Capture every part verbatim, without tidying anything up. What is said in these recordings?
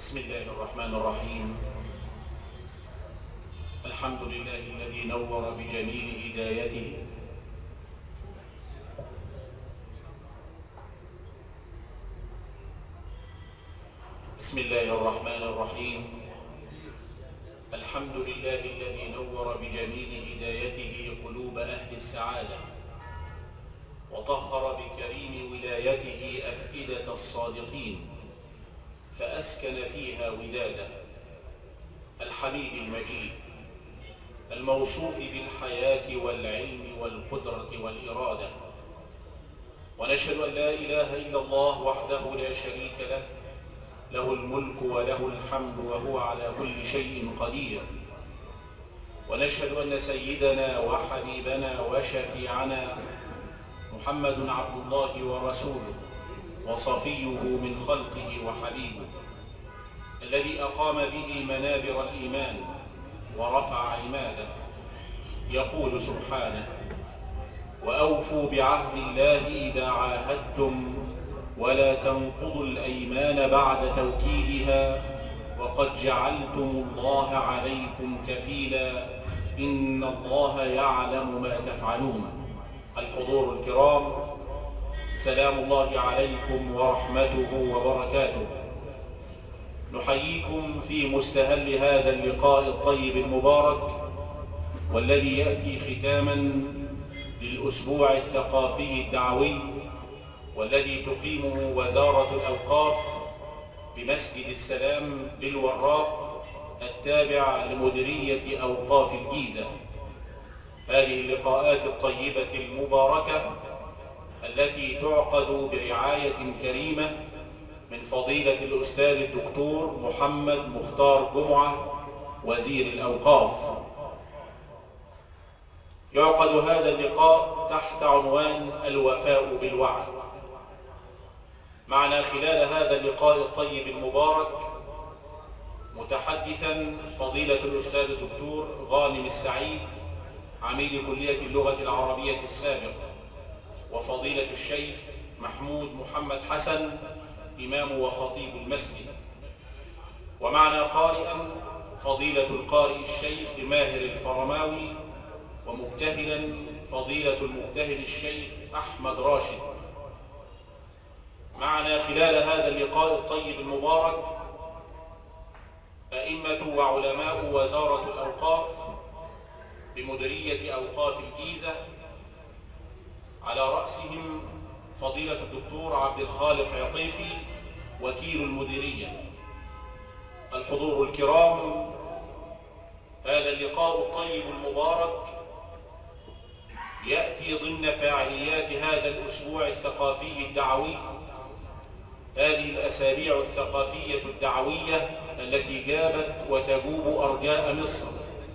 بسم الله الرحمن الرحيم. الحمد لله الذي نور بجميل هدايته بسم الله الرحمن الرحيم. الحمد لله الذي نور بجميل هدايته قلوب أهل السعادة وطهر بكريم ولايته أفئدة الصادقين فأسكن فيها وداده. الحميد المجيد الموصوف بالحياة والعلم والقدرة والإرادة، ونشهد أن لا إله إلا الله وحده لا شريك له، له الملك وله الحمد وهو على كل شيء قدير. ونشهد أن سيدنا وحبيبنا وشفيعنا محمد عبد الله ورسوله وصفيه من خلقه وحبيبه، الذي أقام به منابر الإيمان ورفع عماده. يقول سبحانه: وأوفوا بعهد الله إذا عاهدتم ولا تنقضوا الأيمان بعد توكيدها وقد جعلتم الله عليكم كفيلا إن الله يعلم ما تفعلون. الحضور الكرام، سلام الله عليكم ورحمته وبركاته. نحييكم في مستهل هذا اللقاء الطيب المبارك، والذي يأتي ختاما للأسبوع الثقافي الدعوي والذي تقيمه وزارة الأوقاف بمسجد السلام بالوراق التابع لمديرية أوقاف الجيزة. هذه اللقاءات الطيبة المباركة التي تعقد برعاية كريمة من فضيلة الأستاذ الدكتور محمد مختار جمعة وزير الأوقاف. يعقد هذا اللقاء تحت عنوان الوفاء بالوعد. معنا خلال هذا اللقاء الطيب المبارك متحدثا فضيلة الأستاذ الدكتور غانم السعيد عميد كلية اللغة العربية السابق، وفضيلة الشيخ محمود محمد حسن إمام وخطيب المسجد. ومعنا قارئا فضيلة القارئ الشيخ ماهر الفرماوي، ومبتهلا فضيلة المبتهل الشيخ أحمد راشد. معنا خلال هذا اللقاء الطيب المبارك أئمة وعلماء وزارة الأوقاف بمديرية أوقاف الجيزة، على رأسهم فضيلة الدكتور عبد الخالق عطيفي وكيل المديرية. الحضور الكرام، هذا اللقاء الطيب المبارك يأتي ضمن فاعليات هذا الأسبوع الثقافي الدعوي، هذه الأسابيع الثقافية الدعوية التي جابت وتجوب أرجاء مصر.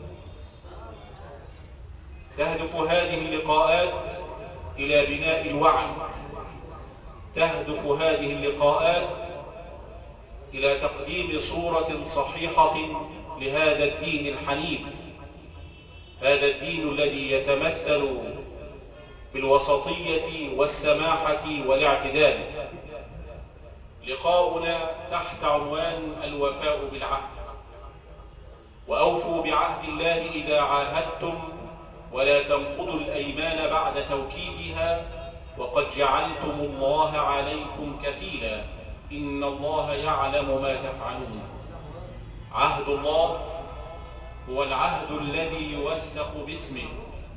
تهدف هذه اللقاءات إلى بناء الوعي، تهدف هذه اللقاءات إلى تقديم صورة صحيحة لهذا الدين الحنيف، هذا الدين الذي يتمثل بالوسطية والسماحة والاعتدال. لقاؤنا تحت عنوان الوفاء بالعهد. وأوفوا بعهد الله إذا عاهدتم ولا تنقضوا الأيمان بعد توكيدها وقد جعلتم الله عليكم كفيلا إن الله يعلم ما تفعلون. عهد الله هو العهد الذي يوثق باسمه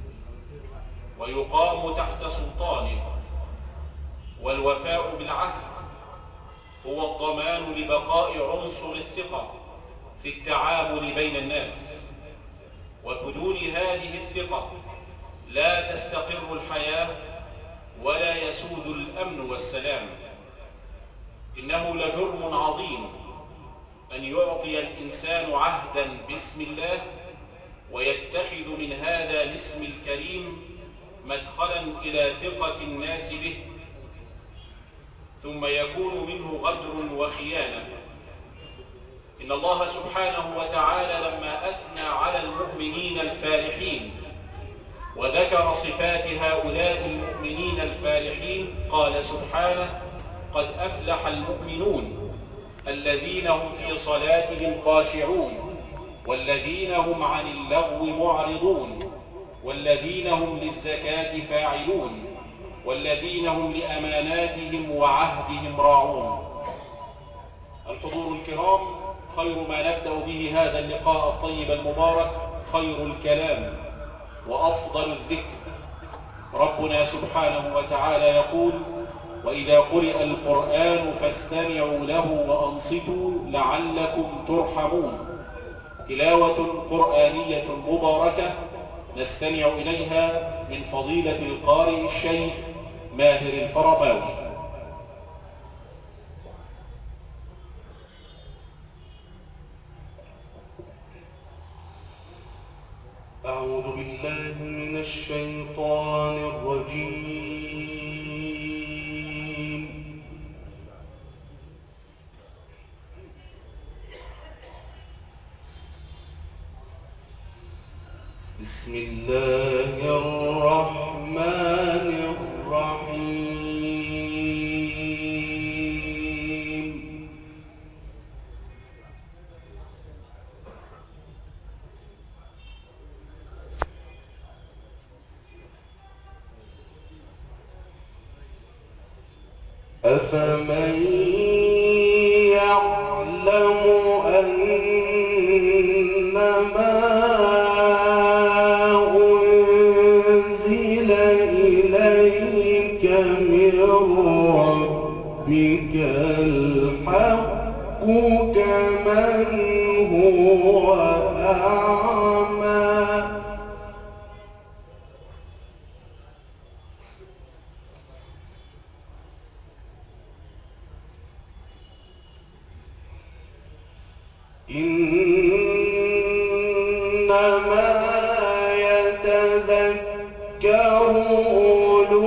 ويقام تحت سلطانه، والوفاء بالعهد هو الضمان لبقاء عنصر الثقة في التعامل بين الناس، وبدون هذه الثقة لا تستقر الحياة ولا يسود الأمن والسلام. إنه لجرم عظيم أن يعطي الإنسان عهدا باسم الله ويتخذ من هذا الاسم الكريم مدخلا إلى ثقة الناس به، ثم يكون منه غدر وخيانة. إن الله سبحانه وتعالى لما أثنى على المؤمنين الفالحين وذكر صفات هؤلاء المؤمنين الفالحين قال سبحانه: قد أفلح المؤمنون الذين هم في صلاتهم خاشعون والذين هم عن اللغو معرضون والذين هم للزكاة فاعلون والذين هم لأماناتهم وعهدهم راعون. الحضور الكرام، خير ما نبدأ به هذا اللقاء الطيب المبارك خير الكلام وأفضل الذكر. ربنا سبحانه وتعالى يقول: وإذا قرئ القرآن فاستمعوا له وأنصتوا لعلكم ترحمون. تلاوة قرآنية مباركة نستمع إليها من فضيلة القارئ الشيخ ماهر الفرماوي. أعوذ بالله من الشيطان الرجيم. بسم الله الرحمن الرحيم. أفمن يعلم أنما أنزل إليك من ربك الحق كمن هو أعمى. إنما يتذكر أولو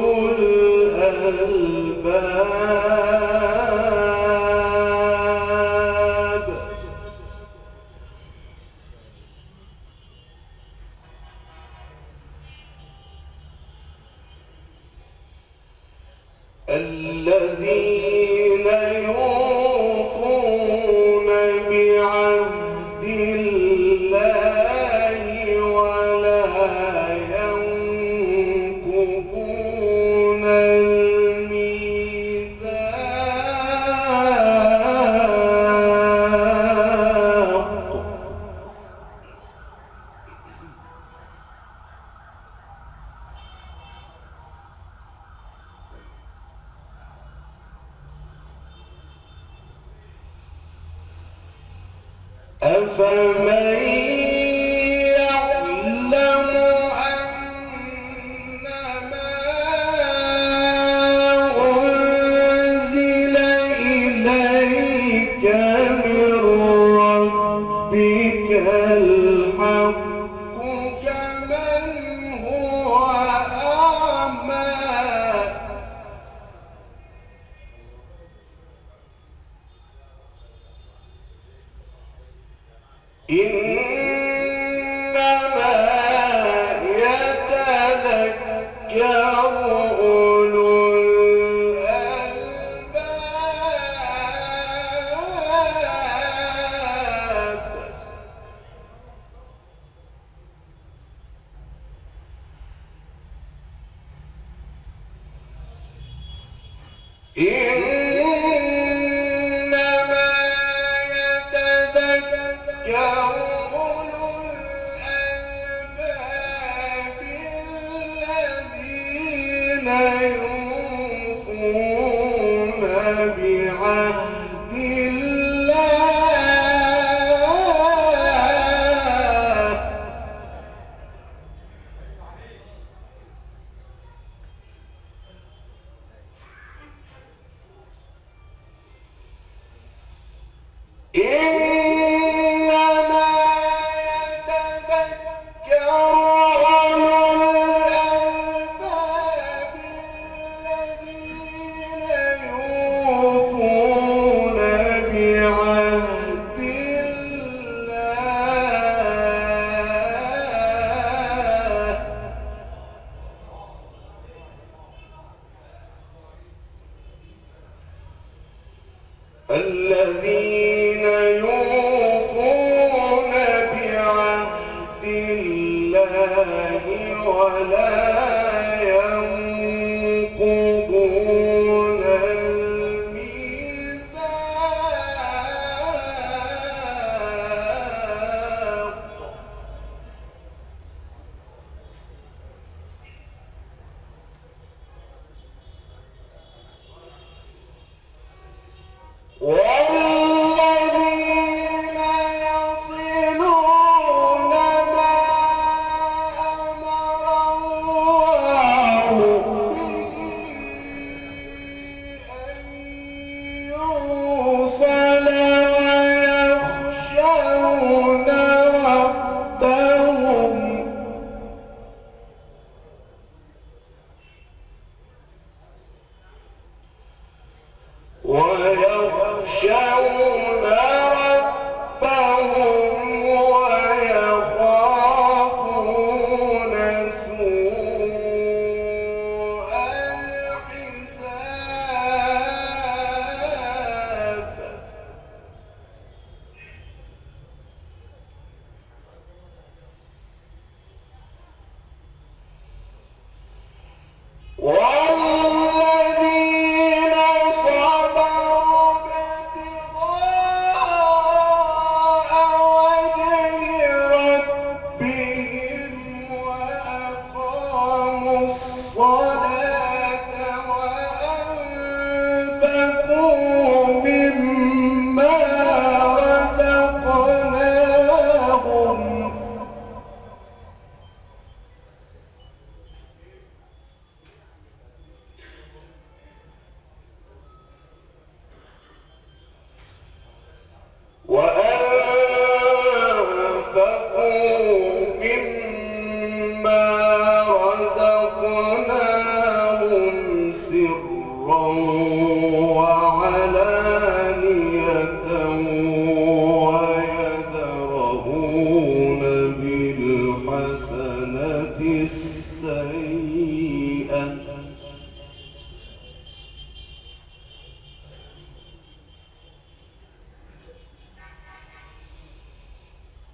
الألباب. الذين يوفون بعهد الله ولا ينقضون الميثاق. أفمن يعلم أنما أنزل إليك من ربك الحق كمن هو أعمى. إنما يتذكر أولو الألباب. إنما يتذكر أولو الألباب الذين يوفون بعهد الله. إنما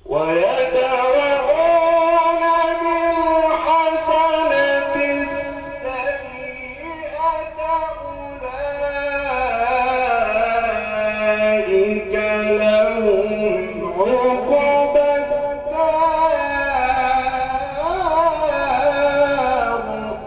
ويدرؤون بالحسنة السيئة أولئك لهم عقبى الدار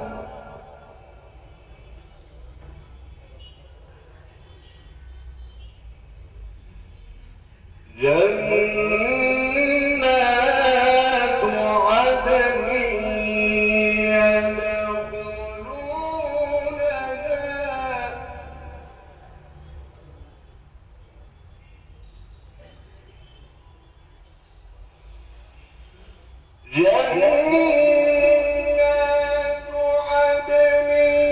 جنات عدن يدخلونها جنات عدن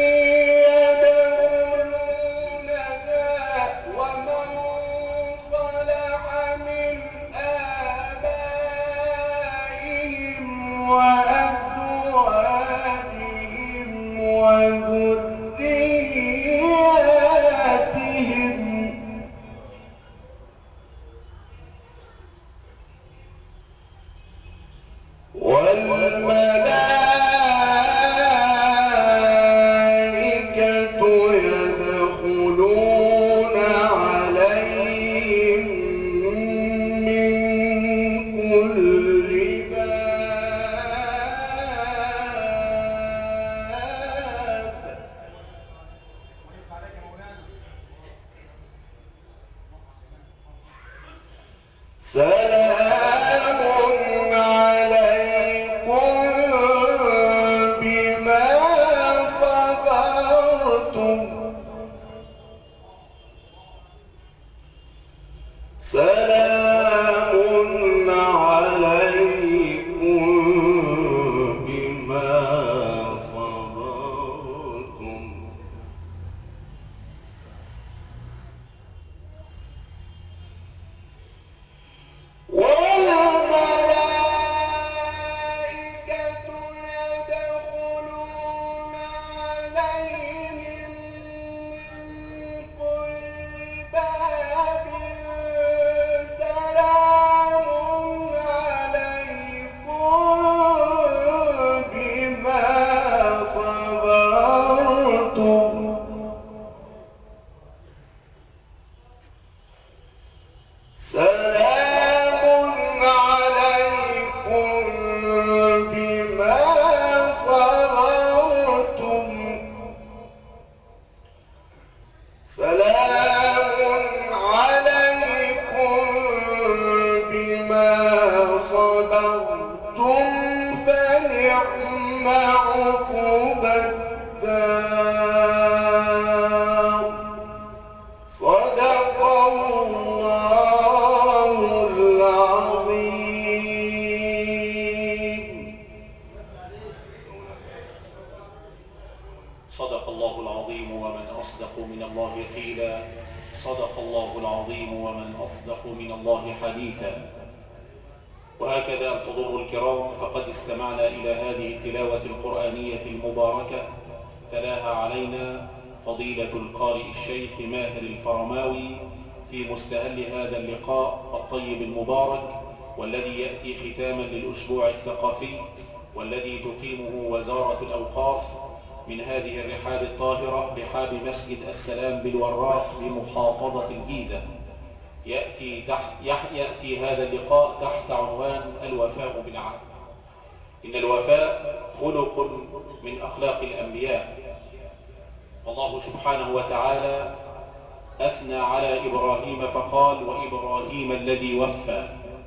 يدخلونها ومن صلح من آبائهم وأزواجهم وذرياتهم والملائكة يدخلون عليهم من كل باب سلام عليكم بما صبرتم سلام عليكم بما صبرتم والملائكة يدخلون عليهم من كل باب سلام عليكم بما صبرتم سلام عليكم بما صبرتم سلام عليكم بما صبرتم فنعم عقبى الدار صدق الله العظيم. صدق الله العظيم ومن أصدق من الله قيلا. صدق الله العظيم ومن أصدق من الله حديثا. وهكذا الحضور الكرام، فقد استمعنا إلى هذه التلاوة القرآنية المباركة تلاها علينا فضيلة القارئ الشيخ ماهر الفرماوي في مستهل هذا اللقاء الطيب المبارك، والذي يأتي ختاما للأسبوع الثقافي والذي تقيمه وزارة الأوقاف من هذه الرحاب الطاهرة، رحاب مسجد السلام بالوراق بمحافظة الجيزة. يأتي, تحت يأتي هذا اللقاء تحت عنوان الوفاء بالعهد. إن الوفاء خلق من أخلاق الأنبياء، والله سبحانه وتعالى أثنى على إبراهيم فقال: وإبراهيم الذي وفى.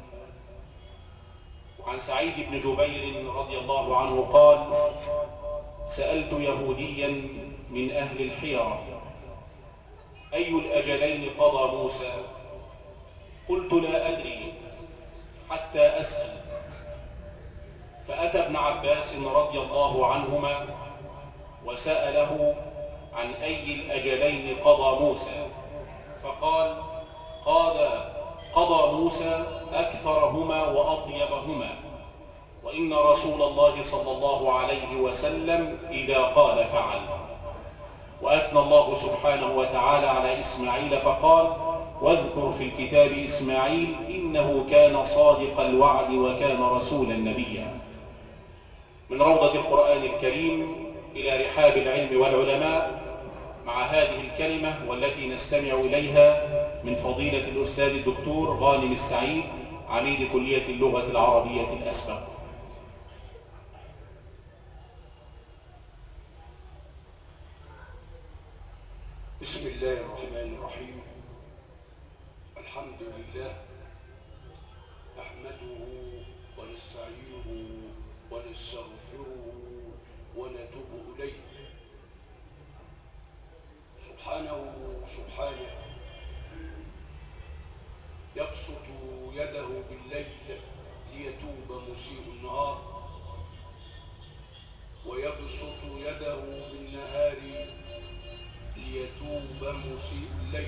وعن سعيد بن جبير رضي الله عنه قال: سألت يهوديا من أهل الحيرة: أي الأجلين قضى موسى؟ قلت: لا أدري حتى أسأل. فأتى ابن عباس رضي الله عنهما وسأله عن أي الأجلين قضى موسى، فقال: قال قضى موسى أكثرهما وأطيبهما، وإن رسول الله صلى الله عليه وسلم إذا قال فعل. وأثنى الله سبحانه وتعالى على إسماعيل فقال: واذكر في الكتاب إسماعيل إنه كان صادق الوعد وكان رسولا نبيا. من روضة القرآن الكريم إلى رحاب العلم والعلماء، مع هذه الكلمة والتي نستمع إليها من فضيلة الأستاذ الدكتور غانم السعيد عميد كلية اللغة العربية الأسبق. بسم الله الرحمن الرحيم. الحمد لله نحمده ونستعينه ونستغفره ونتوب إليه سبحانه سبحانه يبسط يده بالليل ليتوب مسيء النهار، ويبسط يده بالنهار ليتوب مسيء الليل،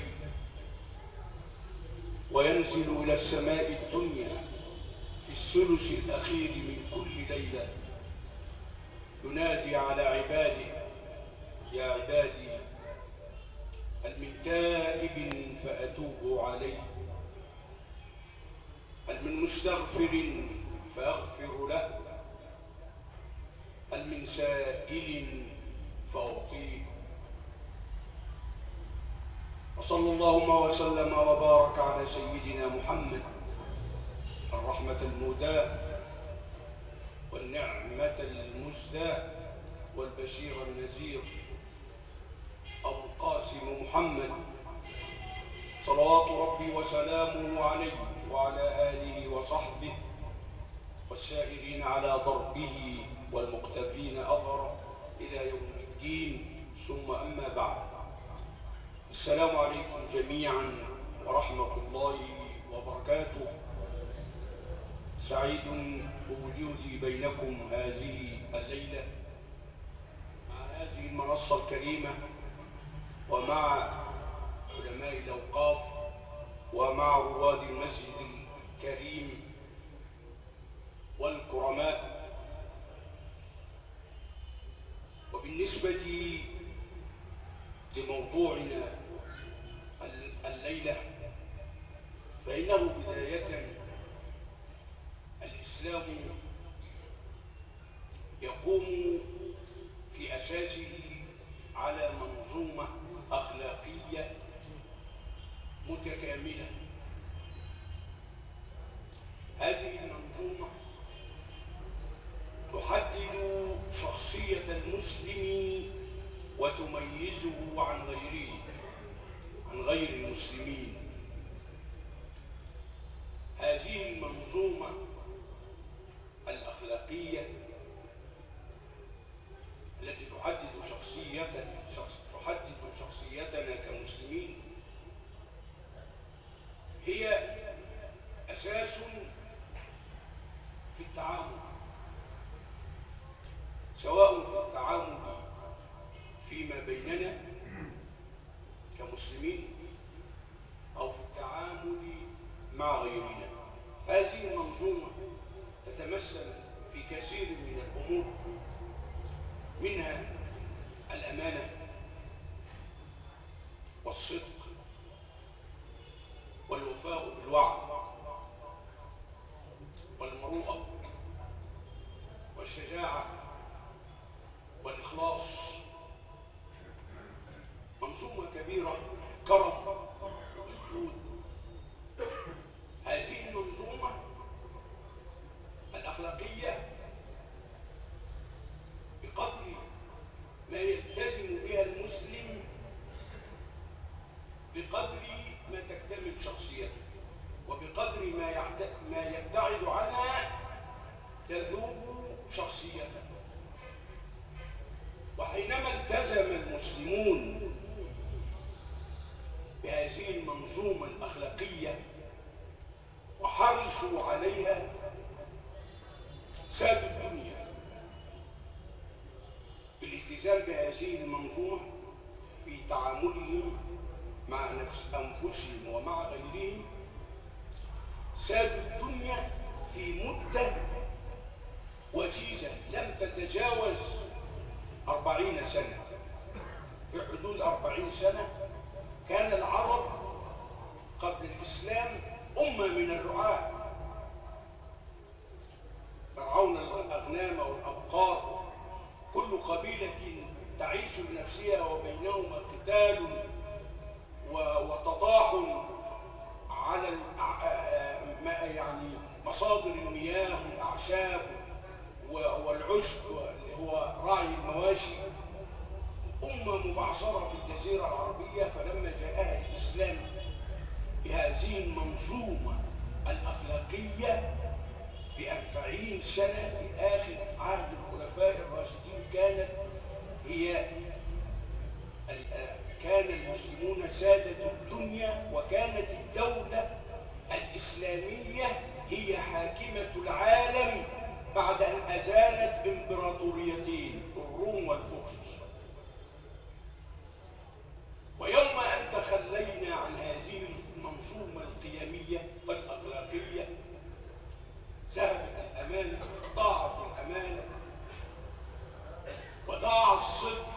وينزل إلى السماء الدنيا في الثلث الأخير من كل ليلة ينادي على عباده: يا عبادي هل من تائب فأتوب عليه، هل من مستغفر فأغفر له، هل من سائل فأعطيه. وصلى اللهم وسلم وبارك على سيدنا محمد الرحمة المهداة والنعمة المزداة والبشير النذير أبو القاسم محمد صلوات ربي وسلامه عليه وعلى آله وصحبه والسائرين على ضربه والمقتفين أثره إلى يوم الدين، ثم أما بعد. السلام عليكم جميعا ورحمة الله وبركاته. سعيد بوجودي بينكم هذه الليلة مع هذه المنصة الكريمة، ومع علماء الأوقاف، ومع رواد المسجد الكريم والكرماء. وبالنسبة لموضوعنا الليلة، فإنه بداية الإسلام يقوم في أساسه على منظومة أخلاقية متكاملة. هذه المنظومة تحدد شخصية المسلم وتميزه عن غيره عن غير المسلمين. هذه المنظومة الأخلاقية التي تحدد شخصيتنا تحدد شخصيتنا كمسلمين هي أساس في التعامل، سواء في التعامل فيما بيننا كمسلمين أو في التعامل مع غيرنا. هذه المنظومة تتمثل في كثير من الأمور، منها الأمانة والصدق والوفاء بالوعد والمروءة والشجاعة والإخلاص. منظومة كبيرة، كرم والجود. هذه المنظومة الأخلاقية بقدر ما يلتزم بها المسلم بقدر ما تكتمل شخصيته، وبقدر ما ما يبتعد عنها تذوب شخصيته. وحينما التزم المسلمون بهذه المنظومة الأخلاقية وحرصوا عليها سادوا الدنيا بالالتزام بهذه المنظومة في تعاملهم مع نفس أنفسهم ومع غيرهم. سادوا الدنيا في مدة وجيزة لم تتجاوز أربعين سنة. في حدود أربعين سنة كان العرب أمة من الرعاة يرعون الأغنام والأبقار، كل قبيلة تعيش لنفسها وبينهما قتال وتضاحن على يعني مصادر المياه والأعشاب والعشب اللي هو راعي المواشي. أمة مبعثرة في الجزيرة العربية، فلما جاءها الإسلام بهذه المنظومة الأخلاقية في أربعين سنة في آخر عهد الخلفاء الراشدين كانت هي كان المسلمون سادة الدنيا، وكانت الدولة الإسلامية هي حاكمة العالم بعد أن أزالت إمبراطوريتين الروم والفرس. ويوم أن تخلينا عن هذه المنظومة القيمية والأخلاقية ذهبت الأمانة، ضاعت الأمانة وضاع الصدق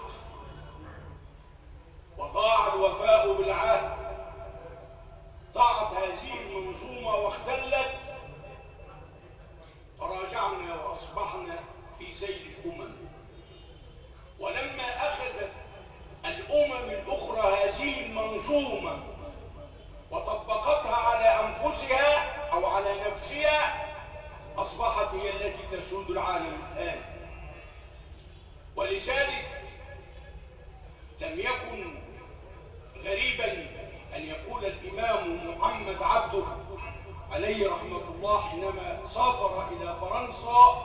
وضاع الوفاء بالعهد، ضاعت هذه المنظومة واختلت، تراجعنا وأصبحنا في زي الأمم. ولما أخذت الأمم الأخرى هذه المنظومة وطبقتها على أنفسها أو على نفسها أصبحت هي التي تسود العالم الآن. ولذلك لم يكن غريبا أن يقول الإمام محمد عبده عليه رحمة الله حينما سافر إلى فرنسا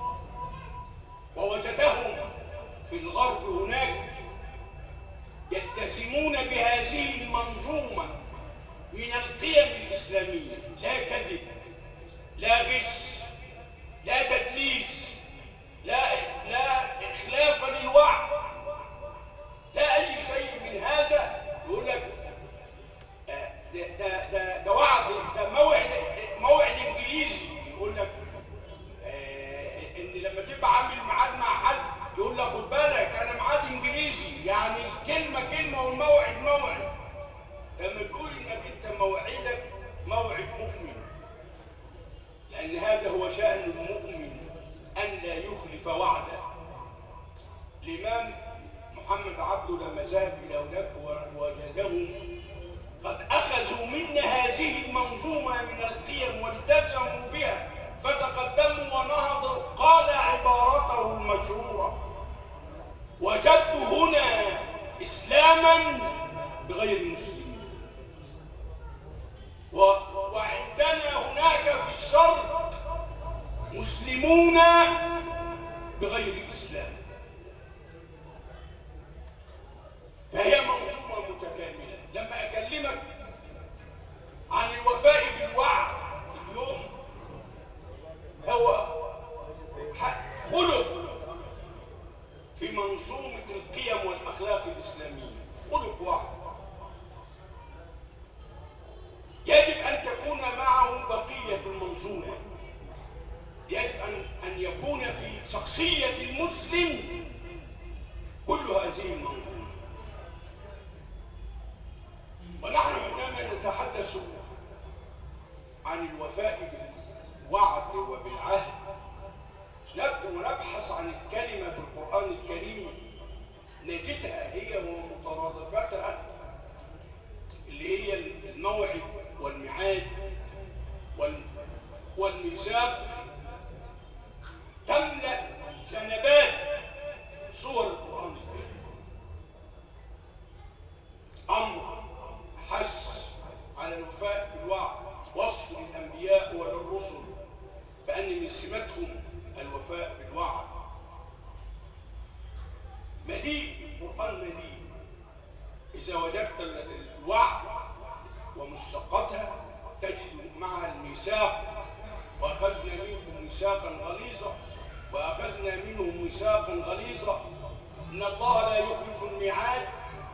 ووجدهم في الغرب هناك يلتزمون بهذه المنظومة من القيم الإسلامية، لا كذب، لا غش، لا تدليس، لا لا إخلافا للوعد، لا أي شيء من هذا. يقول لك ده ده ده, ده وعد، ده موعد موعد إنجليزي. يقول لك إن لما تبقى عامل ميعاد مع حد يقول لك خد بالك أنا ميعاد إنجليزي، يعني الكلمة كلمة والموعد موعد. فلما تقول إنك أنت موعدك موعد مؤمن، لأن هذا هو شأن المؤمن أن لا يخلف وعده. الإمام محمد عبده لما ذهب إلى هناك ووجدهم قد أخذوا منا هذه المنظومة من القيم والتزموا بها فتقدموا ونهضوا، قال عبارته المشهورة: وجدت هنا إسلاما بغير المسلمين، وعندنا هناك في الشرق مسلمون بغير الإسلام. فهي منظومة متكاملة. لما أكلمك عن الوفاء بالوعد اليوم، هو خلق في منظومة القيم والأخلاق الإسلامية، خلق واحد يجب أن تكون معه بقية المنظومة. يجب أن أن يكون في شخصية المسلم كل هذه المنظومة. ونحن حينما نتحدث عن الوفاء بالوعد وبالعهد ونبحث عن الكلمة في القرآن الكريم نجدها هي ومترادفتها اللي هي الموعد والميعاد والميثاق، تملأ جنبات صور القرآن الكريم. أمر حث على الوفاء بالوعد، وصف للأنبياء وللرسل بأن من سماتهم الوفاء بالوعد. مليء القرآن مليء. إذا وجدت الوعد ومشتقاتها تجد معها الميثاق: وأخذنا منكم ميثاقا غليظا وأخذنا منهم ميثاقا غليظا إن الله لا يخلف الميعاد.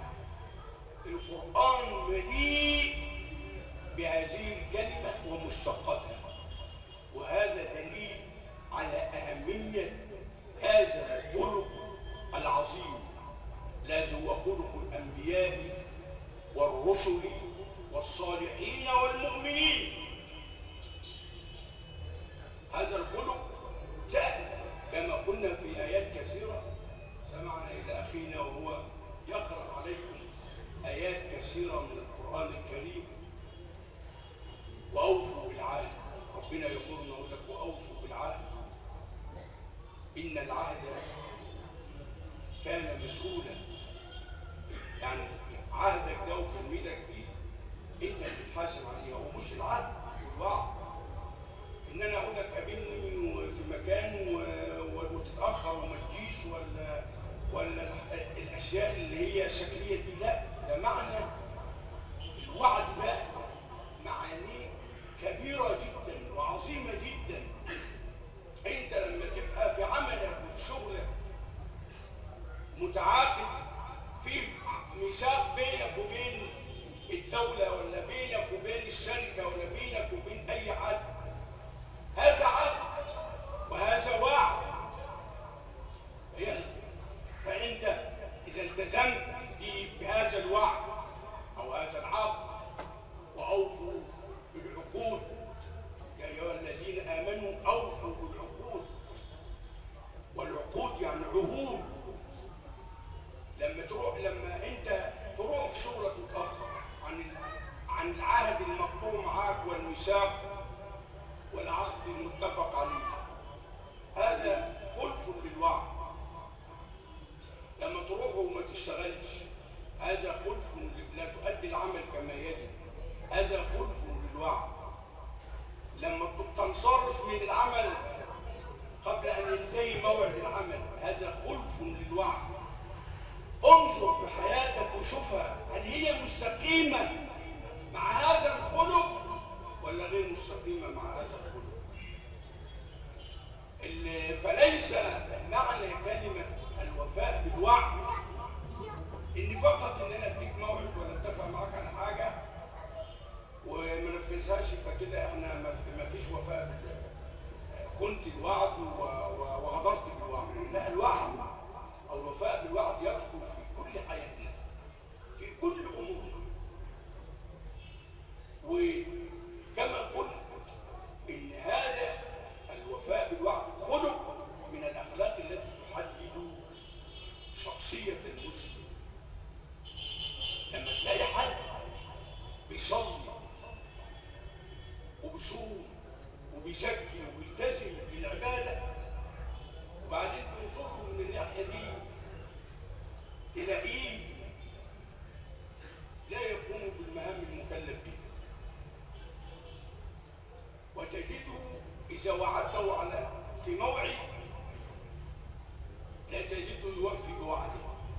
القرآن مليء بهذه الكلمة ومشتقاتها، وهذا دليل على أهمية هذا الخلق العظيم الذي هو خلق الأنبياء والرسل والصالحين والمؤمنين. مسؤولة. يعني عهدك ده وكلمتك دي انت اللي تتحاسب عليها، ومش العهد والوعد. ان انا اقول لك قابلني في مكان وتتاخر وما تجيش، ولا ولا الاشياء اللي هي شكليه دي، لا، ده معنى الوعد ده معانيه كبيره جدا وعظيمه جدا. انت لما تبقى في عملك وفي شغلك متعاقد في ميثاق بينك وبين الدوله، ولا بينك وبين الشركه، ولا بينك وبين اي حد، هذا عقد وهذا وعد. فانت اذا التزمت بهذا الوعد او هذا العقد، واوفوا بالعقود يا ايها الذين امنوا اوفوا بالعقود، والعقود يعني عهود. لما تروح لما انت تروح في شغلك متاخر عن عن العهد المقطوع معاك والميثاق والعقد المتفق عليه، هذا خلف للوعد. لما تروح وما تشتغلش، هذا خلف، لا تؤدي العمل كما يجب، هذا خلف للوعد. لما تنصرف من العمل قبل ان ينتهي موعد العمل، هذا خلف للوعد. انظر في حياتك وشوفها، هل هي مستقيمه مع هذا الخلق ولا غير مستقيمه مع هذا الخلق؟ فليس معنى كلمه الوفاء بالوعد ان فقط ان انا اديك موعد ولا اتفق معاك على حاجه وما نفذهاش، فكده احنا ما فيش وفاء، خنت الوعد وغدرت بالوعد. لا، الوعد او الوفاء بالوعد يدخل في كل حياتنا، في كل امورنا. وكما قلت ان هذا الوفاء بالوعد خلق من الاخلاق التي تحدد شخصيه المسلم. لما تلاقي حد بيصلي وبيصوم وبيزكي وبيلتزم بالعباده، وبعدين تنصره من الناحيه دي تلاقيه لا يقوم بالمهام المكلف بها، وتجده اذا وعدته على في موعد لا تجده يوفي بوعده.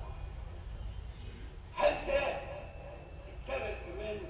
هل ده ابتلى الايمان؟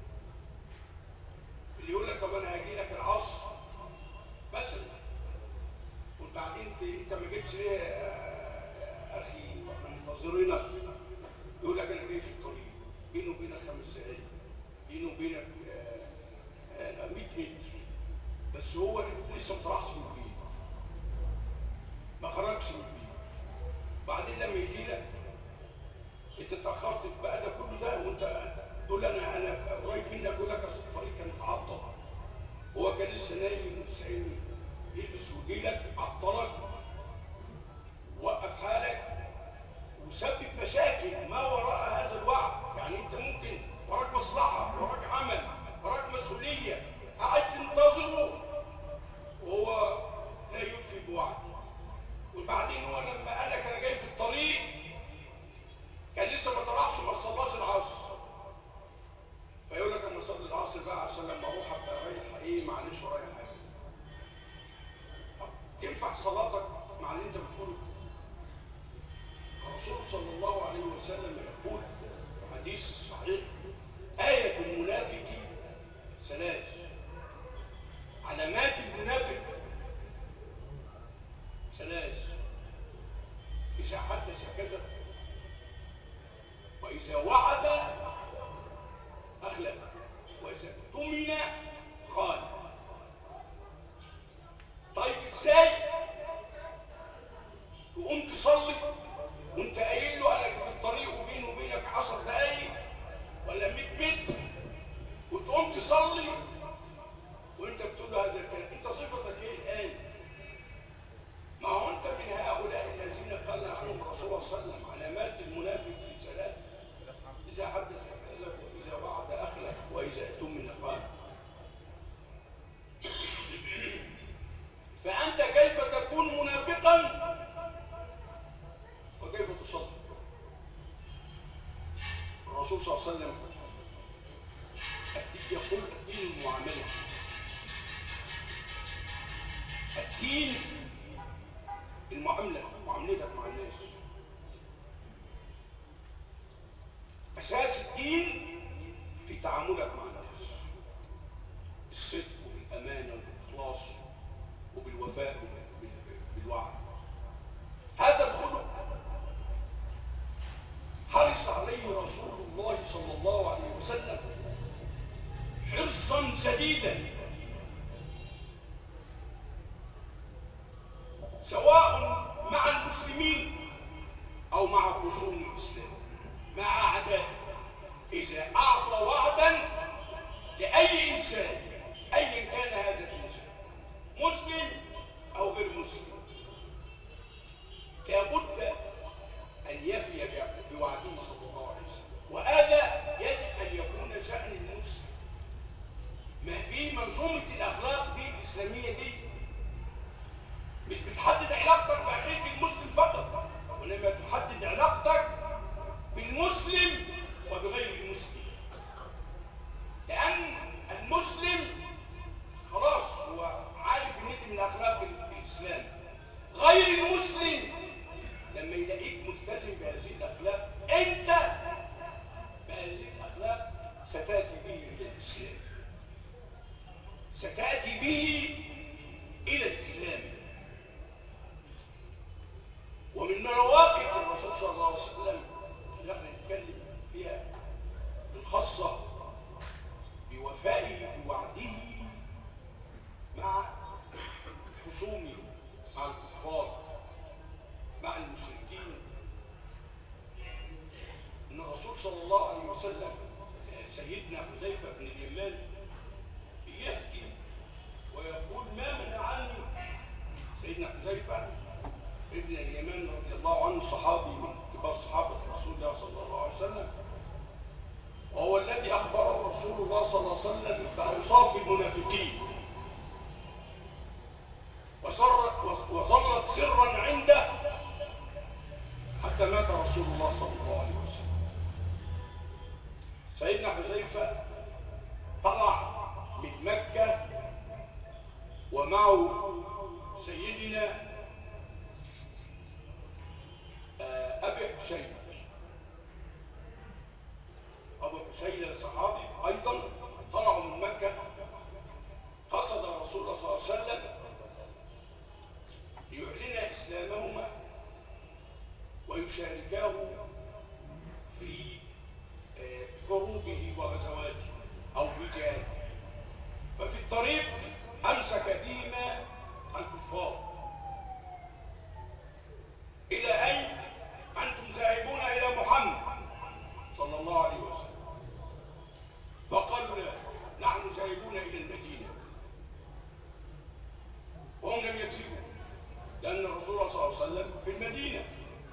اللي يقول لك طب انا هاجي لك العصر مثلا، وبعدين انت ما جيتش ليه يا اخي واحنا منتظرينك؟ يقول لك انا جاي في الطريق، بينه وبينك خمس دقايق، بينه وبينك مية متر، بس هو لسه ما طلعش من البيت، ما خرجش من البيت. بعدين لما يجي لك انت اتاخرت بقى ده كله ده، وانت تقول انا انا قريب منك، يقول لك اصل الطريق كان متعطل، هو كان لسه نايم وسايم يلبس ويجي لك عطلك، وقف حالك وسبب مشاكل ما وراء هذا الوعد. يعني انت ممكن وراك مصلحه، وراك عمل، وراك مسؤوليه، قاعد تنتظره وهو لا يوفي بوعده. وبعدين هو لما قال لك انا جاي في الطريق كان لسه ما طلعش ما صلاش العصر، فيقول لك انا اصلي العصر بقى عشان لما اروح ابقى رايح ايه، معلش ورايا حاجه. طب تنفع صلاتك مع اللي انت بتقوله؟ الرسول صلى الله عليه وسلم يقول في الحديث الصحيح: آية المنافق ثلاث، علامات المنافق ثلاث: إذا حدث كذب، وإذا وعد أخلف، وإذا اؤتمن خان. طيب إزاي تقوم تصلي وأنت قايل له أنا في الطريق وبينه وبينك عشر دقايق ولا مية متر، وتقوم تصلي وأنت بتقول له هذا الكلام؟ أنت صفتك إيه الآن؟ ما هو أنت من هؤلاء الذين قال عنهم الرسول صلى الله عليه وسلم علامات المنافق ثلاث: الرسول صلى الله عليه وسلم يقول الدين المعاملة. الدين المعاملة، معاملتك مع الناس. أساس الدين في تعاملك مع الناس، بالصدق وبالأمانة وبالإخلاص وبالوفاء بالوعد. هذا الخلق حرص عليه رسول الله صلى الله عليه وسلم حرصا شديدا، سواء مع المسلمين أو مع خصوم الإسلام، مع أعدائه. إذا أعطى وعدا لأي إنسان أيا كان هذا الإنسان، مسلم أو غير مسلم، لابد أن يفي بوعده صلى الله عليه وسلم. وهذا يجب أن يكون شأن المسلم. ما في منظومة الأخلاق دي الإسلامية دي مش بتحدد علاقتك بأخيك المسلم فقط، وإنما تحدد علاقتك بالمسلم وبغير المسلم. لأن المسلم خلاص هو عارف إن دي من أخلاق الإسلام. غير المسلم لما يلاقيك ملتزم بهذه الأخلاق، أنت بهذه الأخلاق ستأتي به إلى الإسلام، ستأتي به إلى الإسلام. ومن مواقف الرسول صلى الله عليه وسلم اللي احنا نتكلم فيها بالخاصة بوفائه بوعده مع خصومه، مع الكفار، مع المشركين، ان الرسول صلى الله عليه وسلم سيدنا حذيفة بن اليمان يحكي ويقول ما منعني سيدنا حذيفة ابن اليمان رضي الله عنه، صحابي من كبار صحابة رسول الله صلى الله عليه وسلم، وهو الذي أخبره رسول الله صلى الله عليه وسلم بأوصاف المنافقين، وظلت سرا عنده حتى مات رسول الله صلى الله عليه وسلم. سيدنا حذيفة طلع من مكة ومعه سيدنا أبي حسين. أبو حسين الصحابي أيضا طلعوا من مكة، قصد رسول الله صلى الله عليه وسلم ليعلن إسلامهما ويشاركاه في حروبه وغزواته أو في جهاده. ففي الطريق أمسك بهما الكفار. إلى أين أنتم ذاهبون؟ إلى محمد صلى الله عليه وسلم. فقالوا لا، نحن ذاهبون إلى المدينة. وهم لم يكذبوا، لأن الرسول صلى الله عليه وسلم في المدينة.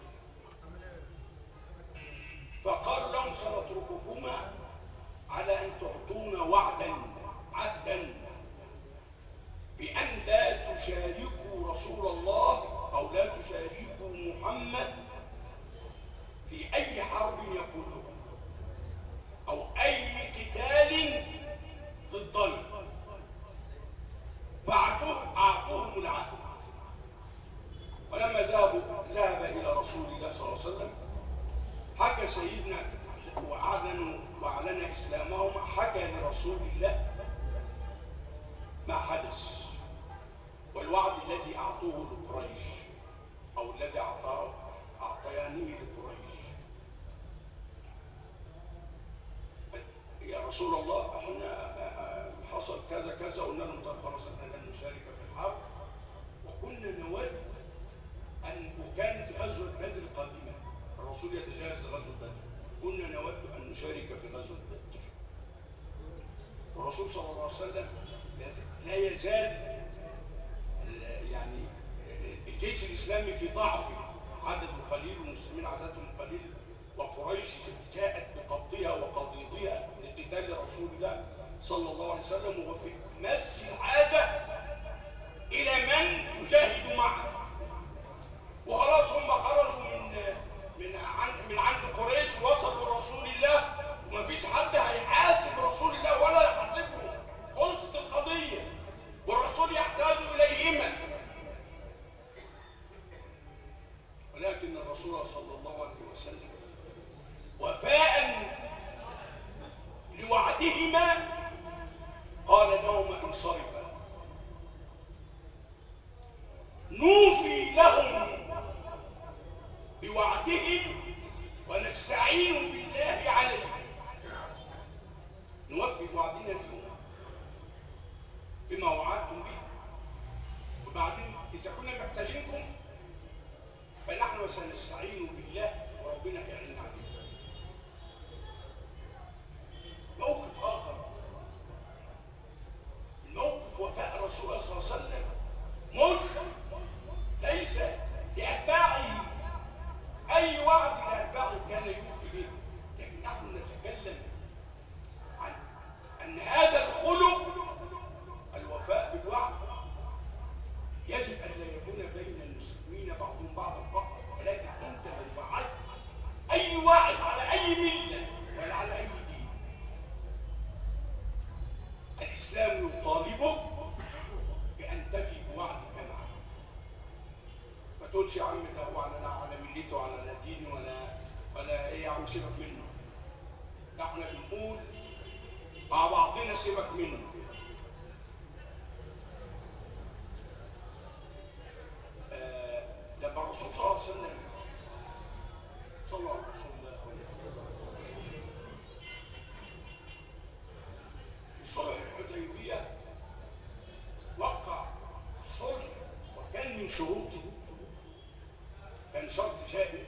فقالوا لهم سنترككما على أن تعطونا وعدا عهدا بأن لا تشاركوا رسول الله أو لا تشاركوا محمد في أي حرب يقوله أو أي قتال ضدنا. فأعطوه أعطوهم العهد. ولما ذهبوا ذهب إلى رسول الله صلى الله عليه وسلم، حكى سيدنا وأعلنوا وأعلن إسلامهما، حكى لرسول الله ما حدث والوعد الذي أعطوه لقريش أو الذي أعطاه أعطيانه لقريش. يا رسول الله احنا حصل كذا كذا، قلنا لهم طب خلاص احنا لن نشارك في الحرب، وكنا نود ان، وكانت غزوه بدر قادمه، الرسول يتجهز لغزوه بدر، كنا نود ان نشارك في غزوه بدر. والرسول صلى الله عليه وسلم لا يزال يعني الجيش الاسلامي في ضعفه، عدد قليل والمسلمين عددهم قليل، وقريش جاءت بقبضها وقضيضها لقتال رسول الله صلى الله عليه وسلم، وفي مس الحاجه الى من يجاهد معه. وخلاص هم خرجوا من من عند من عند قريش، وصلوا رسول الله وبعدين اذا كنا محتاجينكم فنحن سنستعين بالله وربنا يعين علينا. موقف اخر، موقف وفاء رسول الله صلى الله عليه وسلم مش ليس لاتباعه، اي وعد لاتباعه كان يوفي به، لكن نحن نتكلم عن ان هذا الخلق الوفاء بالوعد يجب ان لا يكون بين المسلمين بعضهم بعضا فقط، ولكن انت لو وعدت اي واحد على اي مله ولا على اي دين، الاسلام يطالبك بان تفي بوعدك معه. ما تقولش يا عم ده هو على على ملته وعلى دينه ولا ولا ايه يا عم سيبك منه. لا، احنا بنقول مع بعضنا سيبك منه. آه لما الرسول صلى الله عليه وسلم صلى الله عليه وسلم في صلح الحديبيه وقع الصلح، وكان من شروطه كان شرط شائع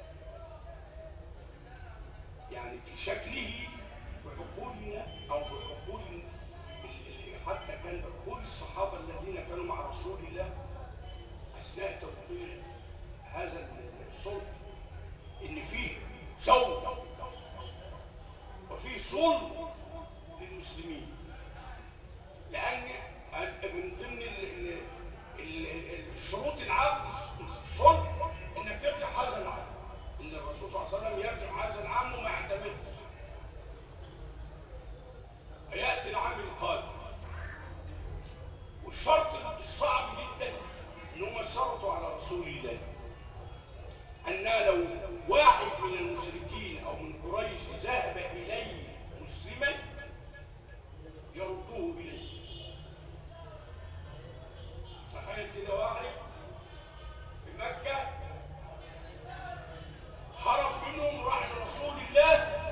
يعني في شكله بعقولنا او بعقول حتى كان بعقول الصحابه الذين كانوا مع رسول الله اثناء توقيع هذا الصلح، ان فيه جور وفيه ظلم للمسلمين، لان من ضمن الشروط العقد الصلح انك ترجع هذا العام، ان الرسول صلى الله عليه وسلم يرجع هذا العام وما يعتمدش، فياتي العام القادم. والشرط الصعب جدا ان هم اشترطوا على رسول الله ان لو واحد من المشركين او من قريش ذهب اليه مسلما يردوه اليه. تخيل كده واحد في مكه هرب منهم وراح لرسول الله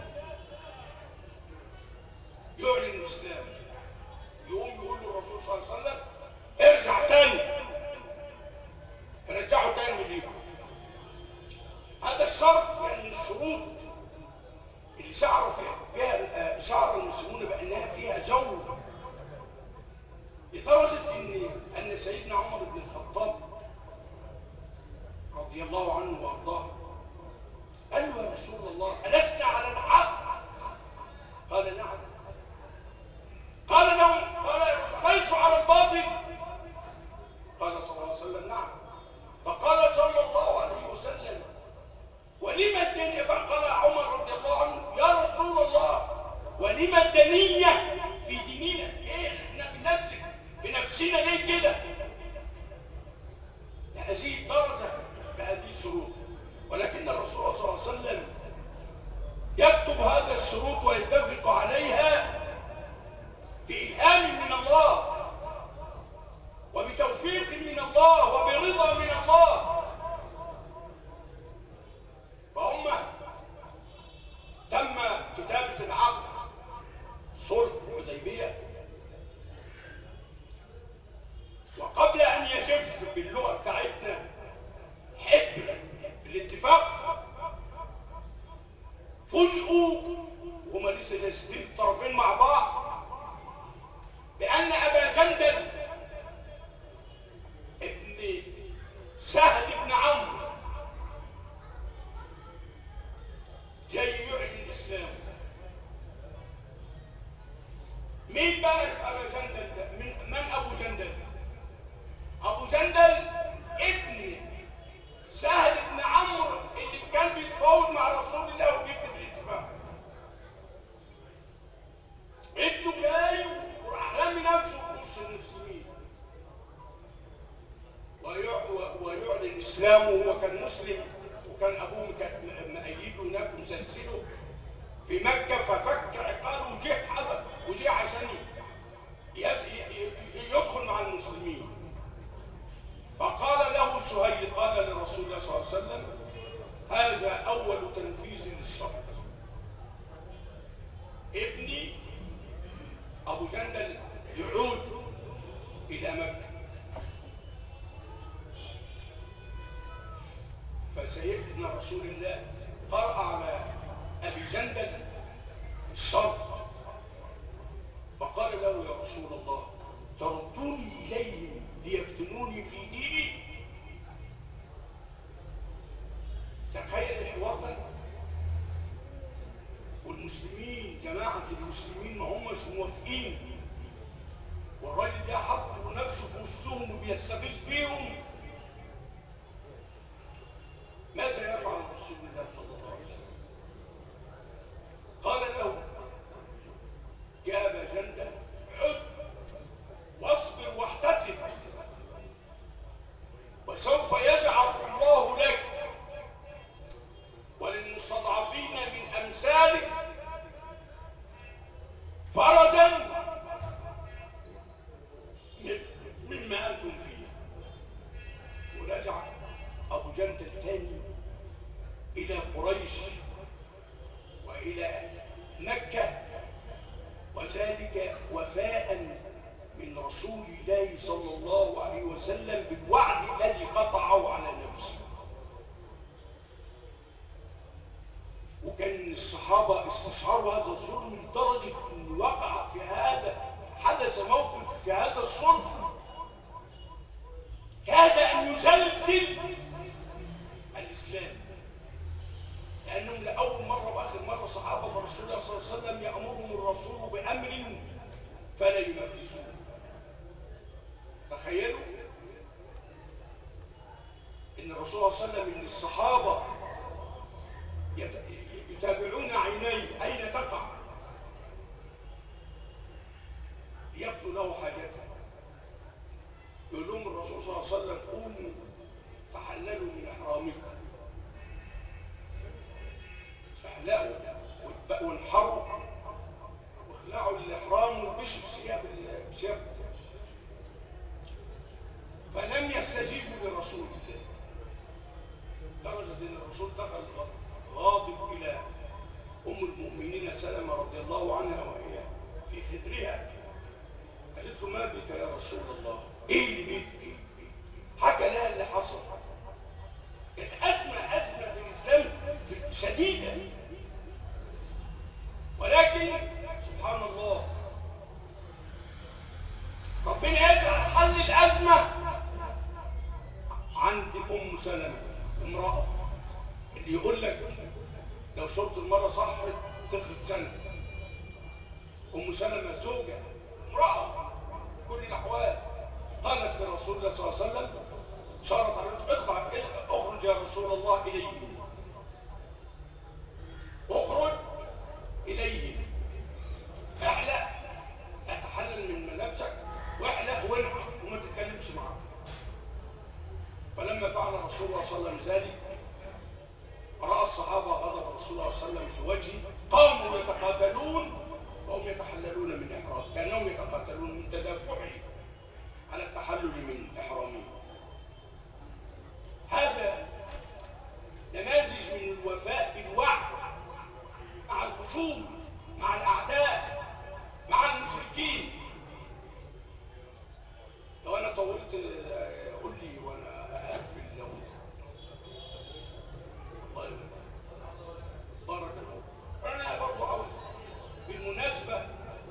يعلن الاسلام، يقوم يقول له الرسول صلى الله عليه وسلم ارجع تاني، رجعه تاني ليه. هذا الشرط يعني من الشروط اللي شعروا فيها شعر المسلمون بانها فيها جور، لدرجه ان ان سيدنا عمر بن الخطاب رضي الله عنه وارضاه قال له يا رسول الله ألسنا على الحق؟ قال نعم. قال لهم قال يا رسول ليسوا على الباطل؟ قال صلى الله عليه وسلم نعم. فقال صلى الله عليه وسلم ولم الدنيا؟ فقال عمر رضي الله عنه يا رسول الله ولم الدنية في ديننا؟ ايه احنا بنفسك بنفسنا ليه كده؟ لهذه الدرجة بهذه الشروط، ولكن الرسول صلى الله عليه وسلم يكتب هذه الشروط ويتفق عليها بإلهام من الله وبتوفيق من الله وبرضا من الله. فهم تم كتابة العقد صلح الحديبية، وقبل أن يجف باللغة بتاعتنا حبر الاتفاق فوجئوا وهم لسه جالسين الطرفين مع بعض بأن أبا جندل ابن سهل بن عمرو جاي يعلن الإسلام. مين بقى أبا جندل ده؟ من, من أبو جندل؟ أبو جندل ابن سهل بن عمرو اللي كان بيتفاوض مع رسول الله وبيكتب الاتفاق. ابنه جاي وراح رامي نفسه في وسط المسلمين ويعلن اسلامه، وهو كان مسلم وكان ابوه مأيده هناك ومسلسله في مكه، ففك عقاله وجه حذر وجه عشان يدخل مع المسلمين. فقال له سهيل قال لرسول الله صلى الله عليه وسلم هذا اول تنفيذ للشرط، ابني ابو جندل يعود الى مكه وسيدنا رسول الله قرأ على أبي جندل الشرط، فقال له يا رسول الله تردوني إليهم ليفتنوني في ديني؟ تخيل الحوار ده. والمسلمين جماعة المسلمين ما همش موافقين، والراجل ده حط نفسه في وسطهم وبيستغيث بيهم. ماذا يفعل رسول الله صلى الله عليه وسلم؟ قال له يا أبا جندل عد واصبر واحتسب، وسوف يجعل الله لك وللمستضعفين من أمثالك فرجا مما أنتم فيه. ورجع أبو جندل ثاني إلى قريش وإلى مكة، وذلك وفاء من رسول الله صلى الله عليه وسلم بالوعد الذي قطعه على نفسه. وكان الصحابة استشعروا هذا الظلم لدرجة أن وقع في هذا حدث موقف في هذا الصلح كاد أن يزلزل الإسلام، لأنهم لأول مرة وآخر مرة صحابة فرسول الله صلى الله عليه وسلم يأمرهم الرسول بأمر فلا ينفذون. تخيلوا إن الرسول صلى الله عليه وسلم من الصحابة يتابعون عينيه أين تقع يبدو له حاجته، يقول لهم الرسول صلى الله عليه وسلم قوموا تحللوا من إحرامكم، احلقوا وانحروا واخلعوا الإحرام والبسوا الثياب الثياب. فلم يستجيبوا لرسول الله، درجة أن الرسول دخل غاضب إلى أم المؤمنين سلمة رضي الله عنها وهي في خدرها، قالت له ما بك يا رسول الله؟ إيه اللي بك؟ حكى لها اللي حصل. كانت أزمة أزمة في الإسلام شديدة، ولكن سبحان الله ربنا يجعل حل الأزمة عند أم سلمة، امرأة اللي يقول لك لو شرط المرة صح تخرج سنة. أم سلمة زوجة امرأة في كل الأحوال، قالت لرسول الله صلى الله عليه وسلم شارت عليه اطلع اخرج يا رسول الله إليهم، اخرج إليهم، احلق اتحلل من ملابسك واحلق وانحر وما تتكلمش معه. فلما فعل رسول الله صلى الله عليه وسلم ذلك رأى الصحابة غضب رسول الله صلى الله عليه وسلم في وجهه، قاموا يتقاتلون وهم يتحللون من إحرام، كأنهم يتقاتلون من تدافعه على التحلل من إحرامه. هذا نماذج من الوفاء بالوعد مع الخصوم، مع الأعداء، مع المشركين. لو أنا طولت قول لي وأنا أقفل. لو الله يبارك بارك الله. أنا برضه عاوز بالمناسبة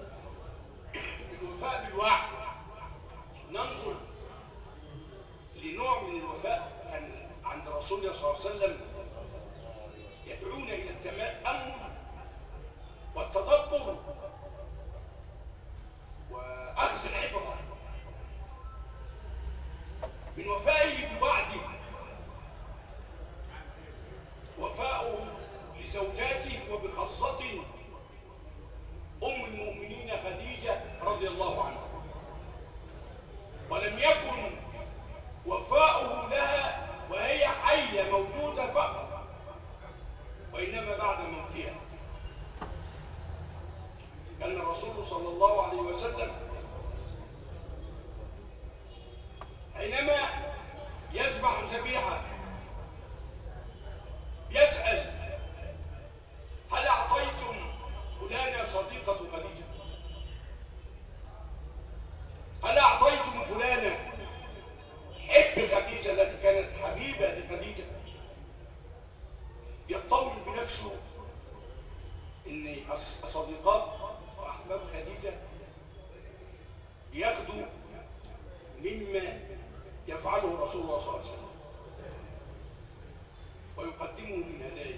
الوفاء بالوعد ننظر لنوع من الوفاء كان عند رسول الله صلى الله عليه وسلم يدعونا إلى التأمل والتدبر وأخذ العبرة من وفائه بوعده، وفاؤه لزوجاته وبخاصة أم المؤمنين خديجة رضي الله عنها. ولم يكن وفاؤه لها وهي حية موجودة فقط، وإنما بعد موتها. كان الرسول صلى الله عليه وسلم حينما يذبح ذبيحة يسأل هل أعطيتم فلانة صديقة خديجة؟ هل أعطيتم فلانة حب خديجة التي كانت حبيبة لخديجة؟ مما يفعله رسول الله صلى الله عليه وسلم ويقدمه من هدايا،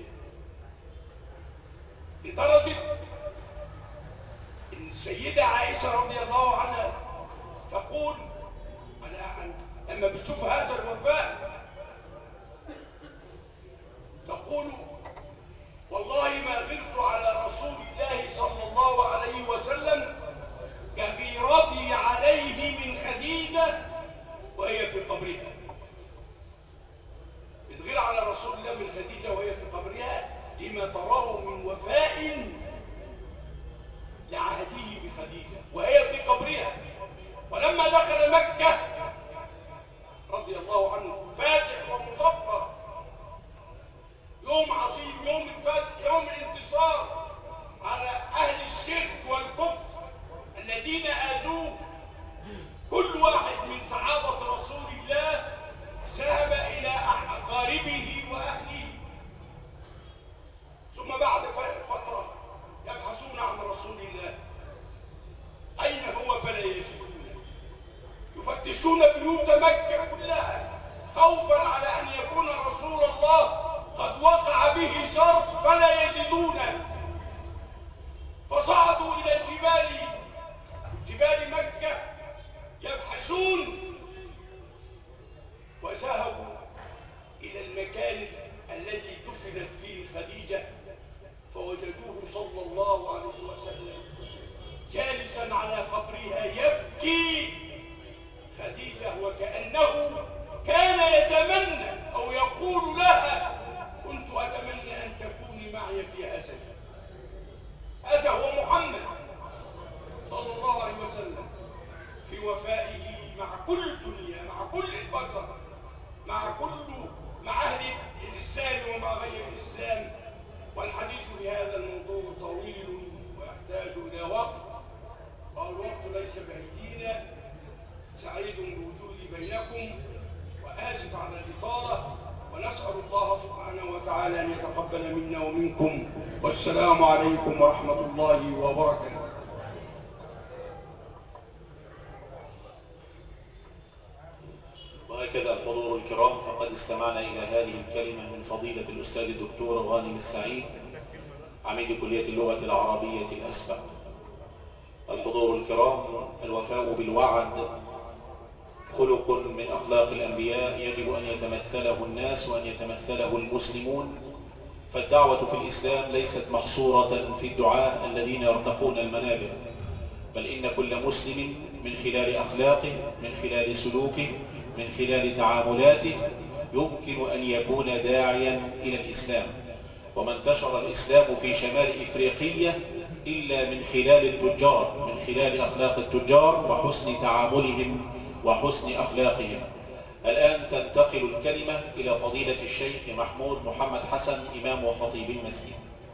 لدرجة إن السيدة عائشة رضي الله عنها تقول لما بتشوف هذا الوفاء تقول: والله ما غرت على رسول الله صلى الله عليه وسلم كغيرتي عليه من خديجة وهي في قبرها. بتغير على رسول الله من خديجة وهي في قبرها لما تراه من وفاء لعهده بخديجة وهي في قبرها. ولما دخل مكة رضي الله عنه فاتح ومظفر، يوم عظيم، يوم الفتح، يوم الانتصار على أهل الشرك والكفر الذين آذوه. كل واحد من صحابة رسول الله ذهب إلى أقاربه وأهله، ثم بعد فترة يبحثون عن رسول الله أين هو فلا يجدونه، يفتشون بيوت مكة كلها خوفا على أن يكون رسول الله قد وقع به شر فلا يجدونه. فصعدوا إلى الجبال جبال مكة يبحثون، وذهبوا إلى المكان الذي دفنت فيه خديجة فوجدوه صلى الله عليه وسلم جالسا على قبرها يبكي خديجة، وكأنه كان يتمنى أو يقول لها: كنت أتمنى أن تكوني معي في هذا. هذا هو محمد صلى الله عليه وسلم في وفائه مع كل الدنيا، مع كل البشر، مع كل مع أهل الإسلام ومع غير الإسلام. والحديث في هذا الموضوع طويل ويحتاج إلى وقت، والوقت ليس بأيدينا. سعيد بوجودي بينكم وآسف على الإطالة، ونسأل الله سبحانه وتعالى أن يتقبل منا ومنكم، والسلام عليكم ورحمة الله وبركاته. وهكذا الحضور الكرام، فقد استمعنا إلى هذه الكلمة من فضيلة الأستاذ الدكتور غانم السعيد عميد كلية اللغة العربية الأسبق. الحضور الكرام، الوفاء بالوعد خلق من أخلاق الأنبياء يجب أن يتمثله الناس وأن يتمثله المسلمون. فالدعوة في الإسلام ليست محصورة في الدعاة الذين يرتقون المنابر، بل إن كل مسلم من خلال أخلاقه، من خلال سلوكه، من خلال تعاملاته يمكن أن يكون داعيا إلى الإسلام. وما انتشر الإسلام في شمال إفريقيا إلا من خلال التجار، من خلال أخلاق التجار وحسن تعاملهم وحسن أخلاقهم. الآن تنتقل الكلمة إلى فضيلة الشيخ محمود محمد حسن إمام وخطيب المسجد.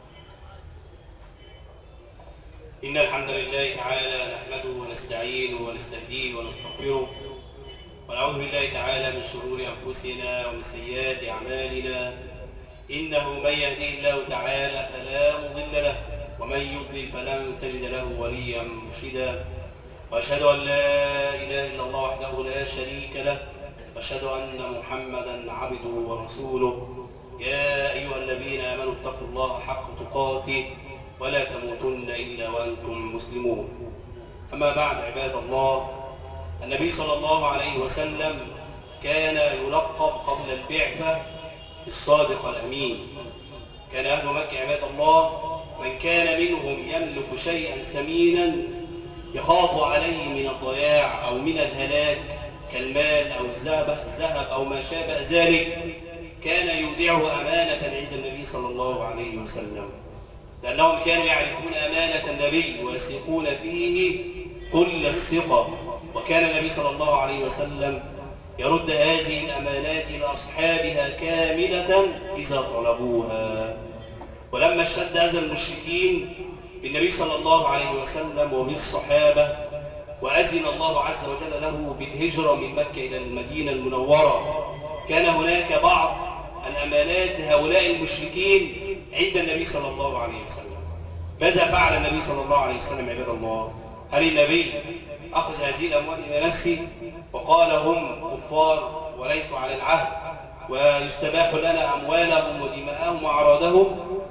إن الحمد لله تعالى نحمده ونستعينه ونستهديه ونستغفره، ونعوذ بالله تعالى من شرور أنفسنا ومن سيئات أعمالنا. إنه من يهديه الله تعالى فلا مضل له، ومن يضلل فلن تجد له وليا مرشدا. وأشهد أن لا إله إلا الله وحده لا شريك له، وأشهد أن محمدا عبده ورسوله. يا أيها الذين آمنوا اتقوا الله حق تقاته ولا تموتن إلا وأنتم مسلمون. أما بعد، عباد الله، النبي صلى الله عليه وسلم كان يلقب قبل البعثة بالصادق الأمين. كان أهل مكة عباد الله من كان منهم يملك شيئا ثمينا يخاف عليه من الضياع أو من الهلاك كالمال أو الذهب أو ما شابه ذلك، كان يودعه أمانة عند النبي صلى الله عليه وسلم، لأنهم كانوا يعرفون أمانة النبي ويثقون فيه كل الثقة. وكان النبي صلى الله عليه وسلم يرد هذه الأمانات إلى أصحابها كاملة إذا طلبوها. ولما اشتد أذى المشركين بالنبي صلى الله عليه وسلم وبالصحابة، وأذن الله عز وجل له بالهجرة من مكة إلى المدينة المنورة، كان هناك بعض الأمانات هؤلاء المشركين عند النبي صلى الله عليه وسلم. ماذا فعل النبي صلى الله عليه وسلم عباد الله؟ هل النبي أخذ هذه الأموال إلى نفسه وقال هم كفار وليسوا على العهد ويستباح لنا أموالهم ودماءهم وأعراضهم،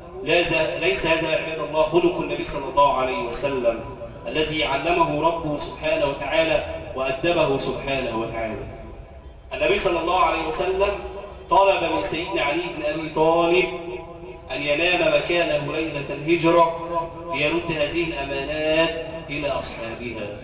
ليس هذا يا عباد الله خلق النبي صلى الله عليه وسلم الذي علمه ربه سبحانه وتعالى وأدبه سبحانه وتعالى. النبي صلى الله عليه وسلم طلب من سيدنا علي بن أبي طالب أن ينام مكانه ليلة الهجرة ليرد هذه الأمانات إلى أصحابها،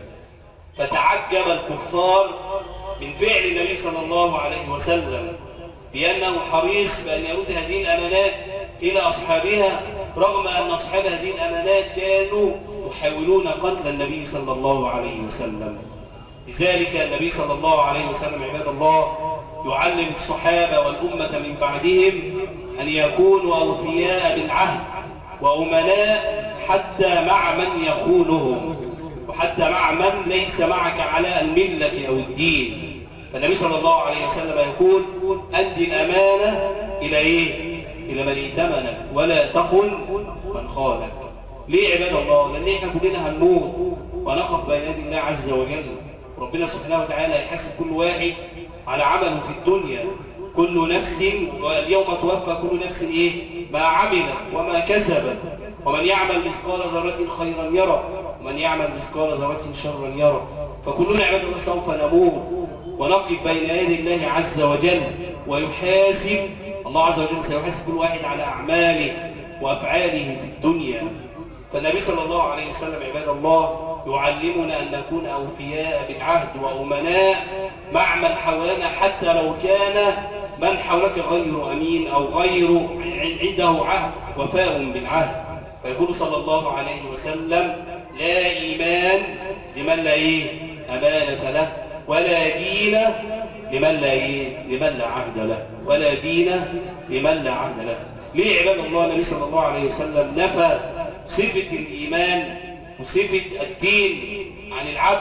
فتعجب الكفار من فعل النبي صلى الله عليه وسلم بأنه حريص بأن يرد هذه الأمانات إلى أصحابها، رغم أن أصحاب هذه الأمانات كانوا يحاولون قتل النبي صلى الله عليه وسلم. لذلك النبي صلى الله عليه وسلم عباد الله يعلم الصحابة والأمة من بعدهم أن يكونوا أوفياء بالعهد وأمناء حتى مع من يخونهم وحتى مع من ليس معك على الملة أو الدين. فالنبي صلى الله عليه وسلم يقول أدي الأمانة إلى إيه؟ إلى من ائتمنك ولا تخن من خانك. ليه عباد الله؟ لأن إحنا كلنا هنموت ونقف بين يدي الله عز وجل، ربنا سبحانه وتعالى يحاسب كل واحد على عمله في الدنيا. كل نفس اليوم توفى كل نفس إيه؟ ما عمل وما كسبت، ومن يعمل مثقال ذرة خيرا يرى ومن يعمل مثقال ذرة شرا يرى. فكلنا عباد الله سوف نموت ونقف بين يدي الله عز وجل ويحاسب الله عز وجل، سيحاسب كل واحد على أعماله وأفعاله في الدنيا. فالنبي صلى الله عليه وسلم عباد الله يعلمنا أن نكون أوفياء بالعهد وأمناء مع من حولنا، حتى لو كان من حولك غير أمين أو غير عنده عهد وفاء بالعهد. فيقول صلى الله عليه وسلم لا إيمان لمن لا إيه أمانة له، ولا دين لمن لا إيه لمن لا عهد له، ولا دين لمن لا عهد له. ليه عباد الله النبي صلى الله عليه وسلم نفى صفة الإيمان وصفة الدين عن العبد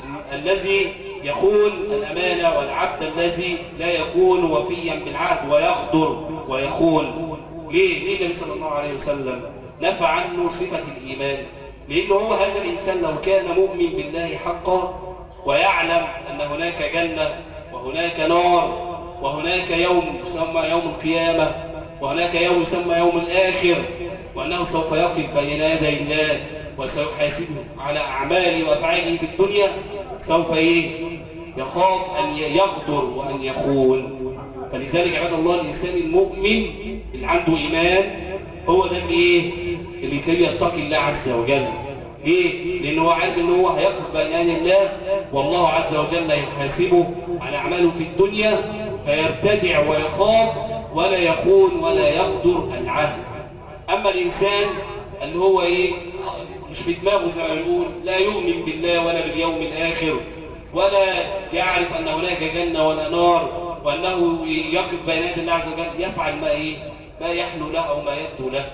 الذي يخون الأمانة والعبد الذي لا يكون وفيا بالعهد ويغدر ويخون؟ ليه؟ ليه النبي صلى الله عليه وسلم نفى عنه صفة الإيمان؟ لأنه هو هذا الإنسان لو كان مؤمن بالله حقا ويعلم أن هناك جنة وهناك نار وهناك يوم يسمى يوم القيامة وهناك يوم يسمى يوم الآخر، وأنه سوف يقف بين يدي الله وسيحاسبه على أعماله وأفعاله في الدنيا، سوف إيه؟ يخاف أن يغدر وأن يخون. فلذلك عباد الله الإنسان المؤمن اللي عنده إيمان هو ده اللي إيه؟ اللي كان يتقي الله عز وجل. ليه؟ لأنه هو عارف أنه هو هيقف بين يدي الله والله عز وجل يحاسبه على أعماله في الدنيا، فيرتدع ويخاف ولا يخون ولا يغدر العهد. أما الإنسان اللي هو إيه؟ مش في دماغه زي ما يقول، لا يؤمن بالله ولا باليوم الآخر ولا يعرف أن هناك جنة ولا نار وأنه يقف بين يدي الله عز وجل، يفعل ما إيه؟ ما يحلو له أو ما يبدو له.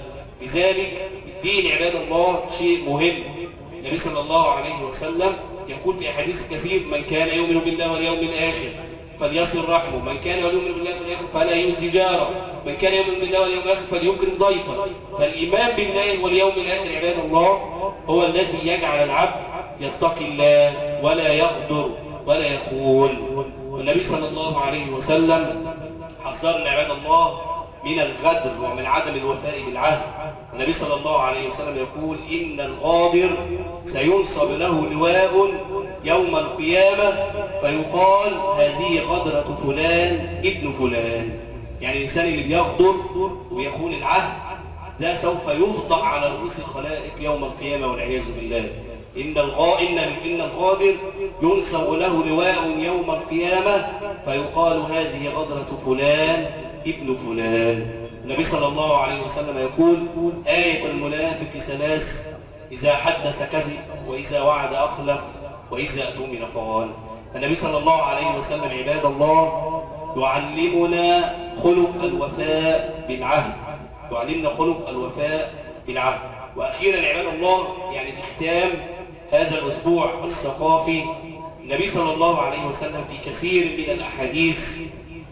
لذلك الدين عباد الله شيء مهم. النبي صلى الله عليه وسلم يقول في أحاديث كثير من كان يؤمن بالله واليوم الآخر فليصل رحمه، من كان يؤمن بالله واليوم الآخر فلا يؤذي جاره، من كان يؤمن بالله واليوم الآخر فليكرم ضيفه. فالإيمان بالله واليوم الآخر عباد الله هو الذي يجعل العبد يتقي الله ولا يغدر ولا يخون. والنبي صلى الله عليه وسلم حذرنا عباد الله من الغدر ومن عدم الوفاء بالعهد. النبي صلى الله عليه وسلم يقول إن الغادر سينصب له لواء يوم القيامة فيقال هذه غدرة فلان ابن فلان. يعني الإنسان اللي بيغدر ويخون العهد ده سوف يفضح على رؤوس الخلائق يوم القيامة والعياذ بالله. إن الغا إن إن الغادر ينصب له لواء يوم القيامة فيقال هذه غدرة فلان ابن فلان. النبي صلى الله عليه وسلم يقول آية المنافق ثلاث: إذا حدث كذب وإذا وعد أخلف وإذا أؤتمن خان. النبي صلى الله عليه وسلم عباد الله يعلمنا خلق الوفاء بالعهد، يعلمنا خلق الوفاء بالعهد. وأخيرا عباد الله يعني في ختام هذا الأسبوع الثقافي النبي صلى الله عليه وسلم في كثير من الأحاديث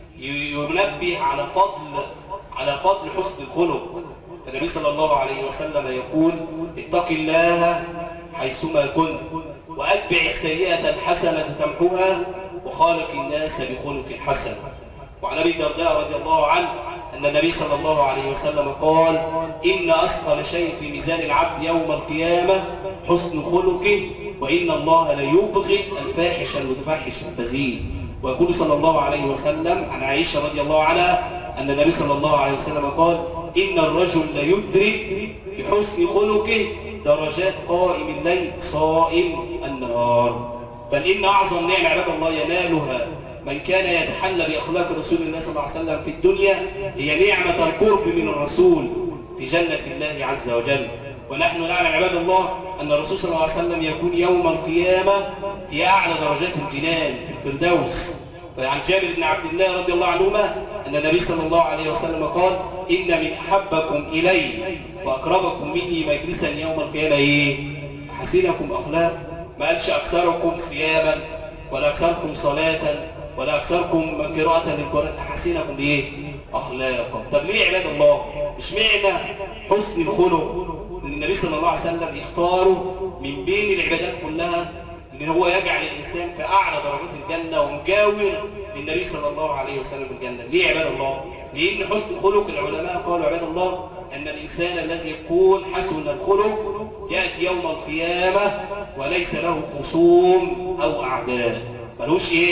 ينبه على فضل على فضل حسن الخلق. النبي صلى الله عليه وسلم يقول اتق الله حيثما كنت وأتبع السيئة الحسنة تمحوها وخالق الناس بخلق حسن. وعن أبي الدرداء رضي الله عنه أن النبي صلى الله عليه وسلم قال: إن أثقل شيء في ميزان العبد يوم القيامة حسن خلقه، وإن الله ليبغض الفاحش المتفحش البذيء. ويقول صلى الله عليه وسلم عن عائشة رضي الله عنها أن النبي صلى الله عليه وسلم قال: إن الرجل ليدرك بحسن خلقه درجات قائم الليل صائم النهار. بل إن أعظم نعمة عباد الله ينالها من كان يتحلى بأخلاق رسول الله صلى الله عليه وسلم في الدنيا هي نعمة القرب من الرسول في جنة الله عز وجل. ونحن نعلم عباد الله أن الرسول صلى الله عليه وسلم يكون يوم القيامة في أعلى درجات الجنان في الفردوس. فعن جابر بن عبد الله رضي الله عنهما أن النبي صلى الله عليه وسلم قال: إن من أحبكم إلي وأقربكم مني مجلسا يوم القيامة إيه؟ أحسنكم أخلاق. ما قالش أكثركم صياما ولا أكثركم صلاة ولا أكثركم قراءة للقرآن، أحسنكم إيه؟ أخلاقا. طب ليه عباد الله؟ مش معنى حسن الخلق إن النبي صلى الله عليه وسلم يختاره من بين العبادات كلها إن هو يجعل الإنسان في أعلى درجات الجنة ومجاور للنبي صلى الله عليه وسلم في الجنة؟ ليه عباد الله؟ لأن حسن الخلق العلماء قالوا عباد الله أن الإنسان الذي يكون حسن الخلق يأتي يوم القيامة وليس له خصوم أو أعداء. ملوش إيه؟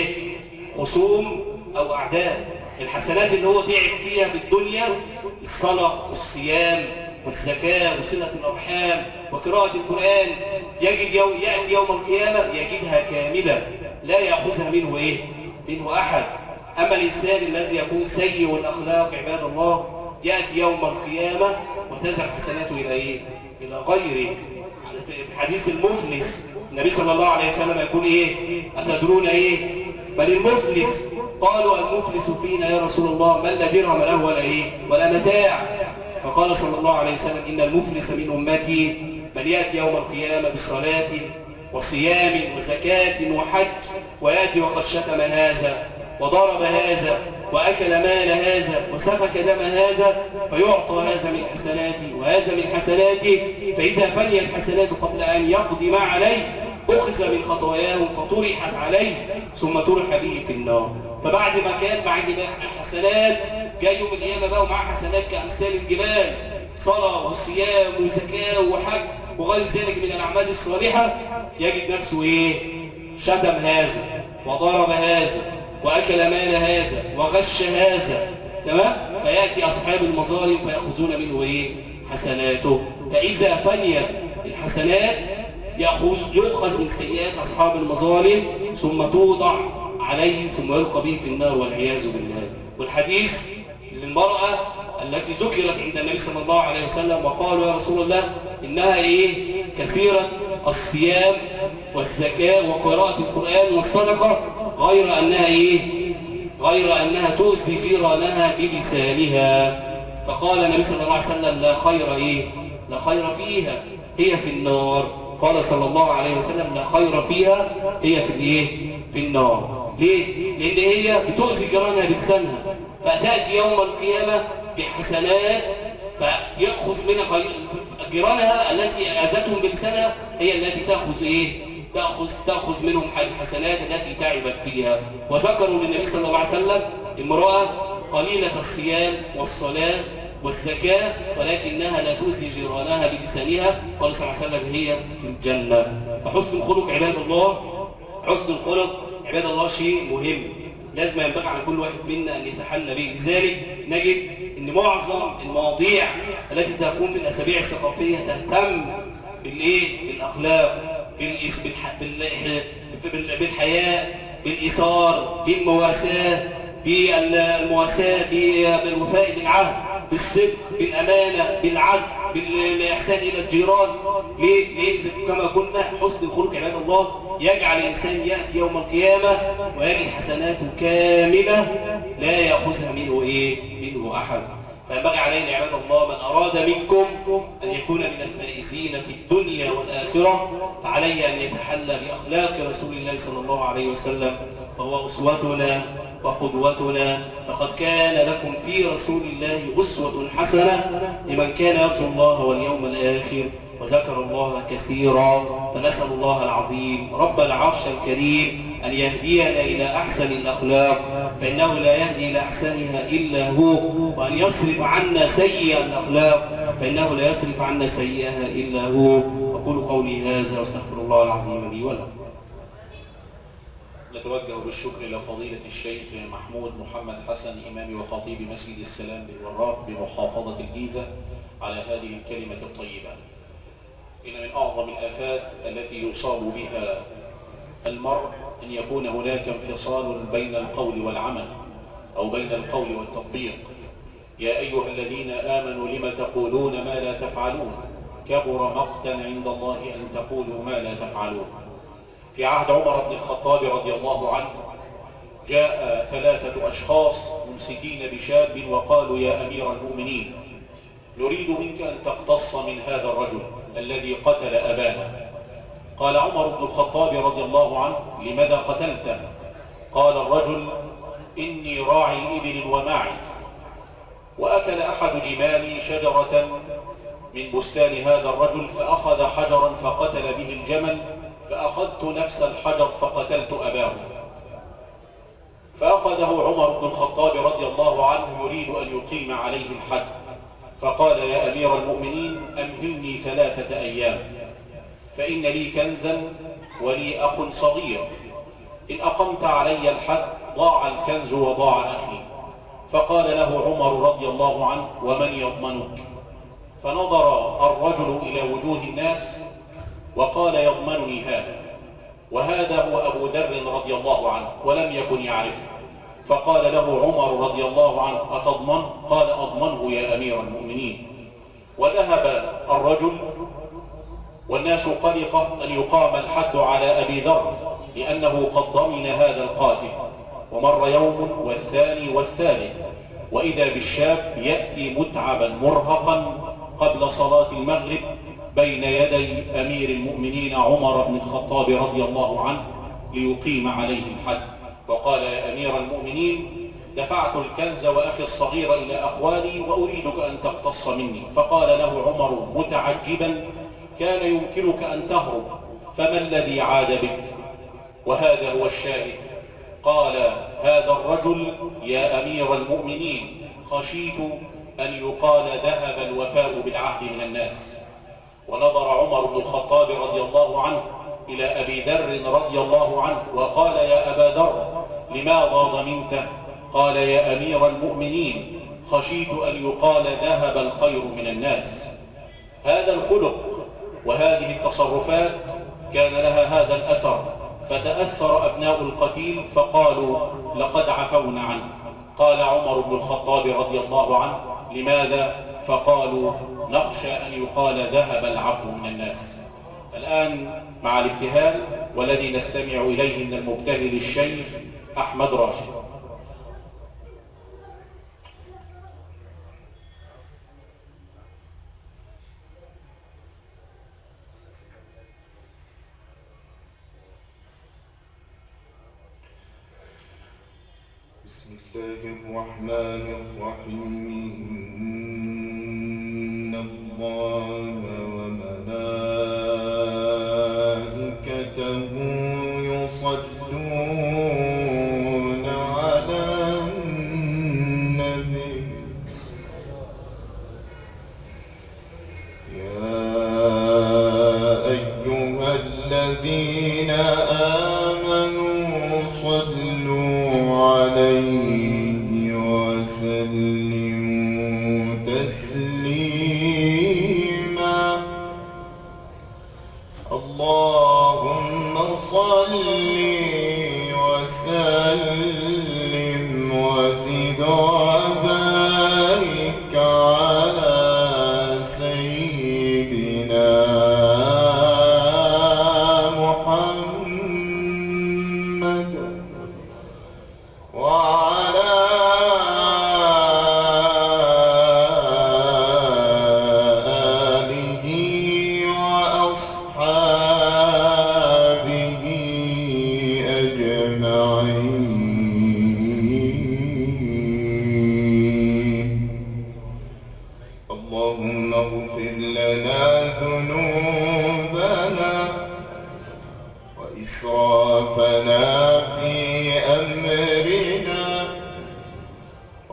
خصوم أو أعداء. الحسنات اللي هو تعب فيها في الدنيا، الصلاة والصيام والزكاة وصلة الأرحام وقراءة القرآن، يجد يوم يأتي يوم القيامة يجدها كاملة لا يأخذها منه إيه؟ منه أحد. أما الإنسان الذي يكون سيء الأخلاق عباد الله يأتي يوم القيامة وتذهب حسناته إلى إيه؟ إلى غيره. في حديث المفلس النبي صلى الله عليه وسلم يقول إيه؟ أتدرون إيه؟ بل المفلس. قالوا: المفلس فينا يا رسول الله من لا درهم له ولا إيه؟ ولا متاع. فقال صلى الله عليه وسلم: إن المفلس من أمتي من يأتي يوم القيامة بصلاة وصيام وزكاة وحج ويأتي وقد شتم هذا وضرب هذا وأكل مال هذا وسفك دم هذا فيعطى هذا من حسناته وهذا من حسناته، فإذا فنيت حسناته قبل أن يقضي ما عليه أخذ من خطاياهم فطرحت عليه ثم طرح به في النار. فبعد ما كان مع حسنات جاي يوم القيامة بقى ومعاه حسنات كأمثال الجبال، صلاة وصيام وزكاة وحج وغير ذلك من الأعمال الصالحة، يجد نفسه إيه؟ شتم هذا وضرب هذا وأكل مال هذا وغش هذا، تمام؟ فيأتي أصحاب المظالم فيأخذون منه إيه؟ حسناته. فإذا فنيت الحسنات يأخذ يؤخذ من سيئات أصحاب المظالم ثم توضع عليه ثم يلقى به في النار والعياذ بالله. والحديث للمرأة التي ذكرت عند النبي صلى الله عليه وسلم وقالوا: يا رسول الله إنها إيه؟ كثيرة الصيام والزكاة وقراءة القرآن والصدقة، غير أنها إيه؟ غير أنها تؤذي جيرانها بلسانها. فقال النبي صلى الله عليه وسلم: لا خير إيه؟ لا خير فيها، هي في النار. قال صلى الله عليه وسلم: لا خير فيها، هي في الإيه؟ في النار. ليه؟ لأن هي بتؤذي جيرانها بلسانها، فتأتي يوم القيامة بحسنات فيأخذ منها جيرانها التي أذتهم بلسانها هي التي تأخذ إيه؟ تأخذ تأخذ منهم الحسنات التي تعبت فيها. وذكروا للنبي صلى الله عليه وسلم امرأة قليلة الصيام والصلاة والزكاة ولكنها لا تؤذي جيرانها بلسانها، قال صلى الله عليه وسلم: هي في الجنة. فحسن الخلق عباد الله، حسن الخلق عباد الله شيء مهم لازم ينبغي على كل واحد منا أن يتحلى به. لذلك نجد أن معظم المواضيع التي تكون في الأسابيع الثقافية تهتم بالإيه؟ بالأخلاق، بالحياء، بالإيثار، بالمواساة، بالمواساة، بالوفاء بالعهد، بالصدق، بالأمانة، بالعدل، بالإحسان إلى الجيران. ليه؟ ليه؟ كما قلنا حسن الخلق عباد الله يجعل الإنسان يأتي يوم القيامة ويجد حسناته كاملة لا يأخذها منه إيه؟ منه أحد. فينبغي علينا عباد الله من أراد منكم أن يكون من الفائزين في الدنيا والآخرة فعليه أن يتحلى بأخلاق رسول الله صلى الله عليه وسلم، فهو أسوتنا وقدوتنا. لقد كان لكم في رسول الله أسوة حسنة لمن كان يرجو الله واليوم الآخر وذكر الله كثيرا. فنسأل الله العظيم رب العرش الكريم أن يهدينا إلى أحسن الأخلاق، فإنه لا يهدي إلى أحسنها إلا هو، وأن يصرف عنا سيئ الأخلاق، فإنه لا يصرف عنا سيئها إلا هو. أقول قولي هذا واستغفر الله العظيم لي ولكم. نتوجه بالشكر إلى فضيلة الشيخ محمود محمد حسن إمام وخطيب مسجد السلام بالوراق بمحافظة الجيزة على هذه الكلمة الطيبة. إن من أعظم الآفات التي يصاب بها المرء أن يكون هناك انفصال بين القول والعمل، أو بين القول والتطبيق. يا أيها الذين آمنوا لم تقولون ما لا تفعلون، كبر مقتا عند الله أن تقولوا ما لا تفعلون. في عهد عمر بن الخطاب رضي الله عنه جاء ثلاثة أشخاص ممسكين بشاب وقالوا: يا أمير المؤمنين، نريد منك أن تقتص من هذا الرجل الذي قتل أبانا. قال عمر بن الخطاب رضي الله عنه: لماذا قتلته؟ قال الرجل: إني راعي إبل وماعز، وأكل أحد جمالي شجرة من بستان هذا الرجل، فأخذ حجرا فقتل به الجمل، فأخذت نفس الحجر فقتلت أباه. فأخذه عمر بن الخطاب رضي الله عنه يريد أن يقيم عليه الحد، فقال: يا أمير المؤمنين، أمهلني ثلاثة أيام، فإن لي كنزا ولي أخ صغير، إن أقمت علي الحد ضاع الكنز وضاع أخي. فقال له عمر رضي الله عنه: ومن يضمنك؟ فنظر الرجل إلى وجوه الناس وقال: يضمنني هذا، وهذا هو أبو ذر رضي الله عنه، ولم يكن يعرفه. فقال له عمر رضي الله عنه: أتضمنه؟ قال: أضمنه يا أمير المؤمنين. وذهب الرجل والناس قلقة أن يقام الحد على أبي ذر، لأنه قد ضمن هذا القاتل. ومر يوم والثاني والثالث، وإذا بالشاب يأتي متعبا مرهقا قبل صلاة المغرب بين يدي أمير المؤمنين عمر بن الخطاب رضي الله عنه ليقيم عليه الحد. وقال: يا أمير المؤمنين، دفعت الكنز وأخي الصغير إلى أخواني وأريدك أن تقتص مني. فقال له عمر متعجبا: كان يمكنك أن تهرب، فما الذي عاد بك؟ وهذا هو الشاهد. قال هذا الرجل: يا أمير المؤمنين، خشيت أن يقال ذهب الوفاء بالعهد من الناس. ونظر عمر بن الخطاب رضي الله عنه إلى أبي ذر رضي الله عنه وقال: يا أبا ذر، لماذا ضمنته؟ قال: يا أمير المؤمنين، خشيت أن يقال ذهب الخير من الناس. هذا الخلق وهذه التصرفات كان لها هذا الأثر، فتأثر أبناء القتيل فقالوا: لقد عفونا عنه. قال عمر بن الخطاب رضي الله عنه: لماذا؟ فقالوا: نخشى أن يقال ذهب العفو من الناس. الآن مع الابتهال، والذي نستمع إليه من المبتهل الشيخ أحمد راشد. بسم الله الرحمن الرحيم. إن الله وملائكته يصلون على النبي يا أيها الذين آمنوا صلوا عليه وسلموا تسليما.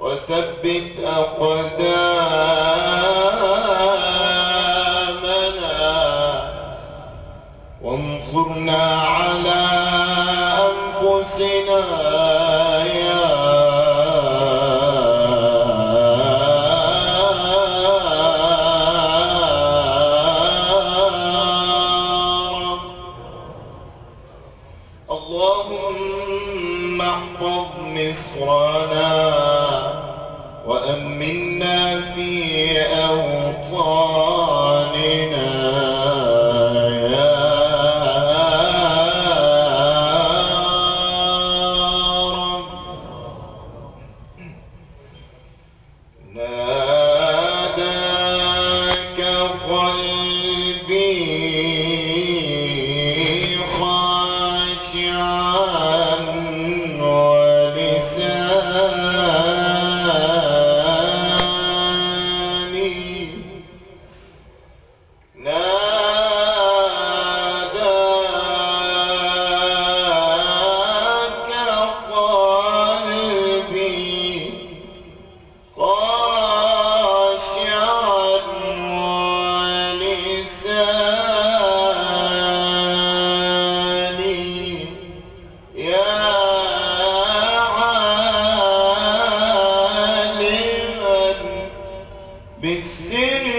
وثبت أقدامنا وانصرنا على أنفسنا يا رب. اللهم احفظ مصرنا وأمنا في أوطاننا يا رب. ناداك قلبي خاشعا ولساني ناداك قلبي خاشعا ولساني يا عالما بالسر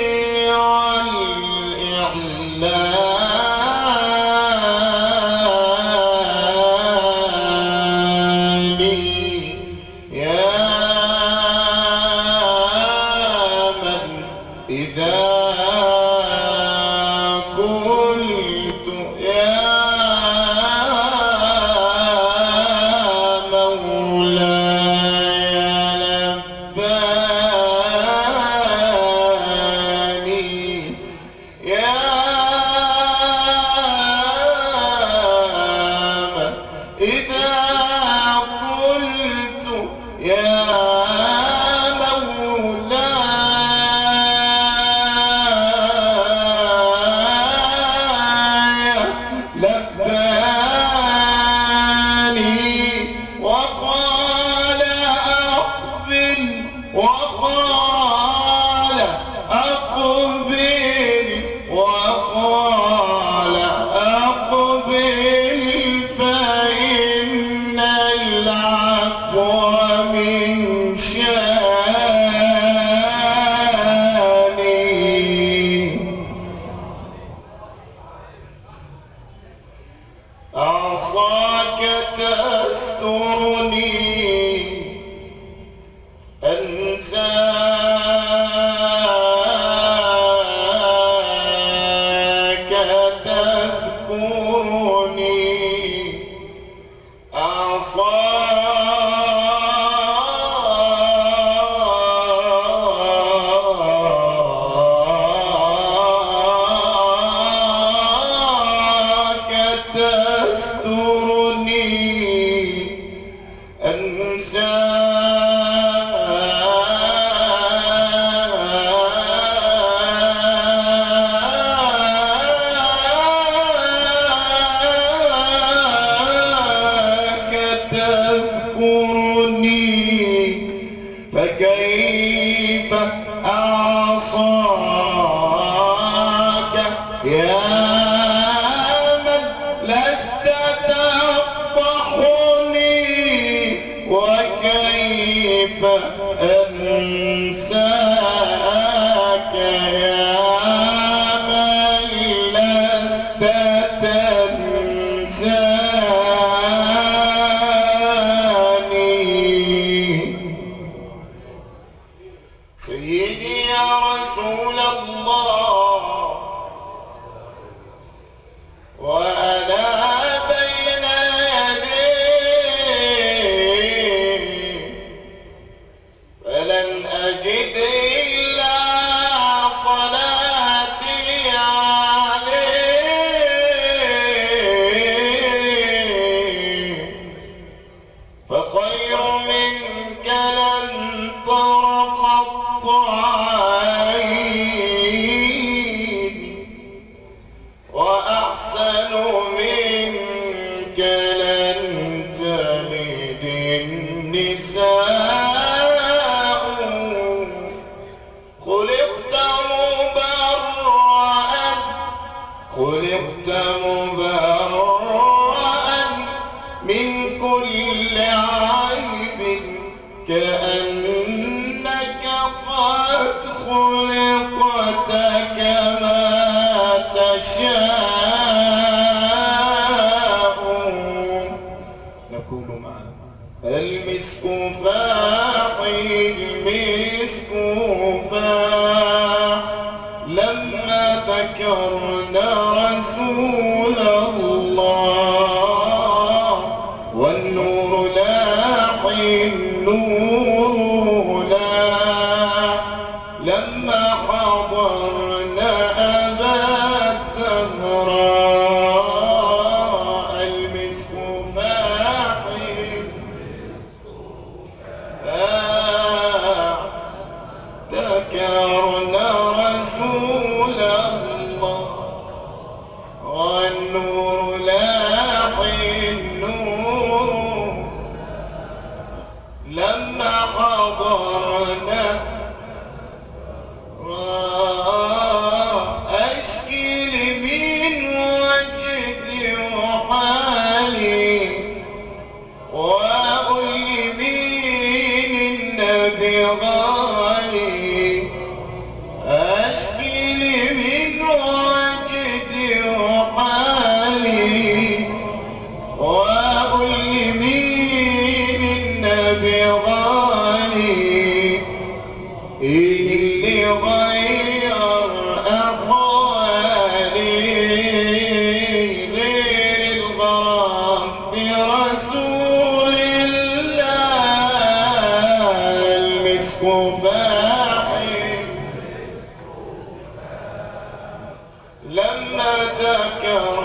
والإعلان يا من إذا قلت يا مولاي لباني يا من إذا قلت يا مولاي لباني وقال أقبل وقال أقبل وقال أقبل فإن العفو من شاني. عصاك تسترني أنساك تذكرني عصاك تسترني أنساك تذكرني فكيف أعصاك يا من لست تفضحني وكيف أنساك يا من لست تنساني. سيدي يا رسول الله وأنا بين يديك فلن أجد إلا صلاتي عليك فخير منك لن طرق الطعين وأحسن منك لن تلد النساء كأنك قد خلقت كما تشاء. نقول معا المسك فاح المسك فاح لما ذكرنا رسول الله، والنور لاح النور لاح لما حضرنا أبا الزهراء. المسك فاح ذكرنا رسول الله، والنور لاح النور لما حضرنا أشكي من وجدي وحالي، وأقول من النبي غالي. أشكي من وجدي وحالي، وأقول من النبي غالي. إيه اللي غير أحوالي غير الغرام في رسول الله. المسك فاح لما ذكر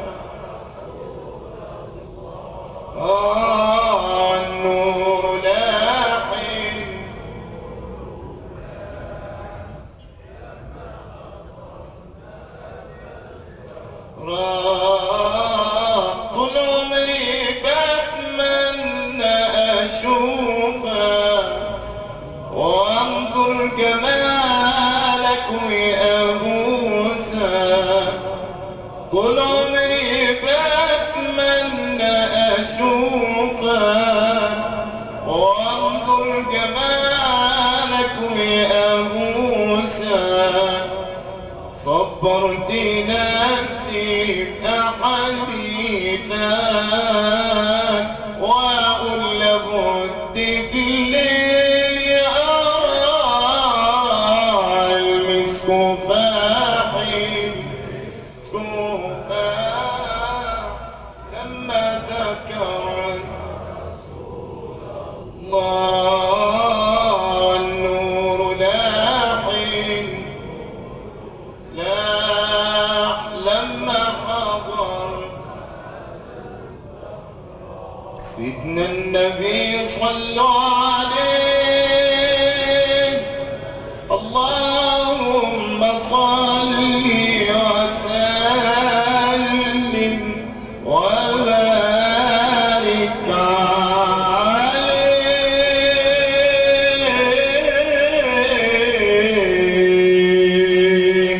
آه النور لاح طول عمري بتمنى أشوفك وأنظر جمالك وأبوسك. طول عمري بتمنى أشوفك وأنظر جمالك وأبوسك. صبرت نفسي بأحاديثك وأقول لابد في الليل يرى. المسك فاح المسك فاح لما ذكرت الله. النور لاح لاح لما حضر سيدنا النبي صلوا عليه. اللهم صل وسلم وبارك عليه.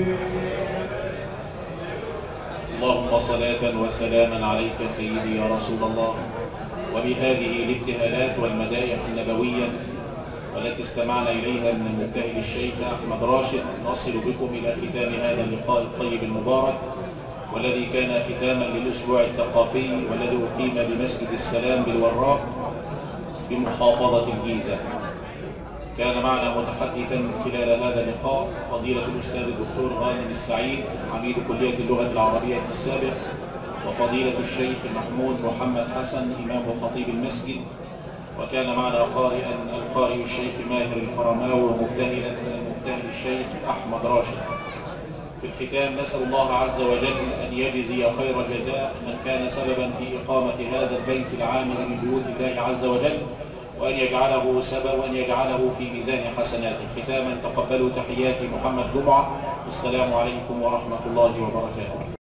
اللهم صلاة وسلاما عليك سيدي يا رسول الله. وبهذه الابتهالات والمدائح النبوية والتي استمعنا إليها من المبتهل الشيخ أحمد راشد، نصل بكم إلى ختام هذا اللقاء الطيب المبارك، والذي كان ختاما للأسبوع الثقافي والذي أقيم بمسجد السلام بالوراق بمحافظة الجيزة. كان معنا متحدثا خلال هذا اللقاء فضيلة الأستاذ الدكتور غانم السعيد عميد كلية اللغة العربية السابق، وفضيلة الشيخ محمود محمد حسن إمام وخطيب المسجد. وكان معنا قارئا القارئ الشيخ ماهر الفرماوي، ومبتهلا المبتهل الشيخ أحمد راشد. في الختام نسأل الله عز وجل أن يجزي خير الجزاء من كان سببا في إقامة هذا البيت العامر من بيوت الله عز وجل، وأن يجعله سبب وأن يجعله في ميزان حسناته. ختاما تقبلوا تحيات محمد جمعة، والسلام عليكم ورحمة الله وبركاته.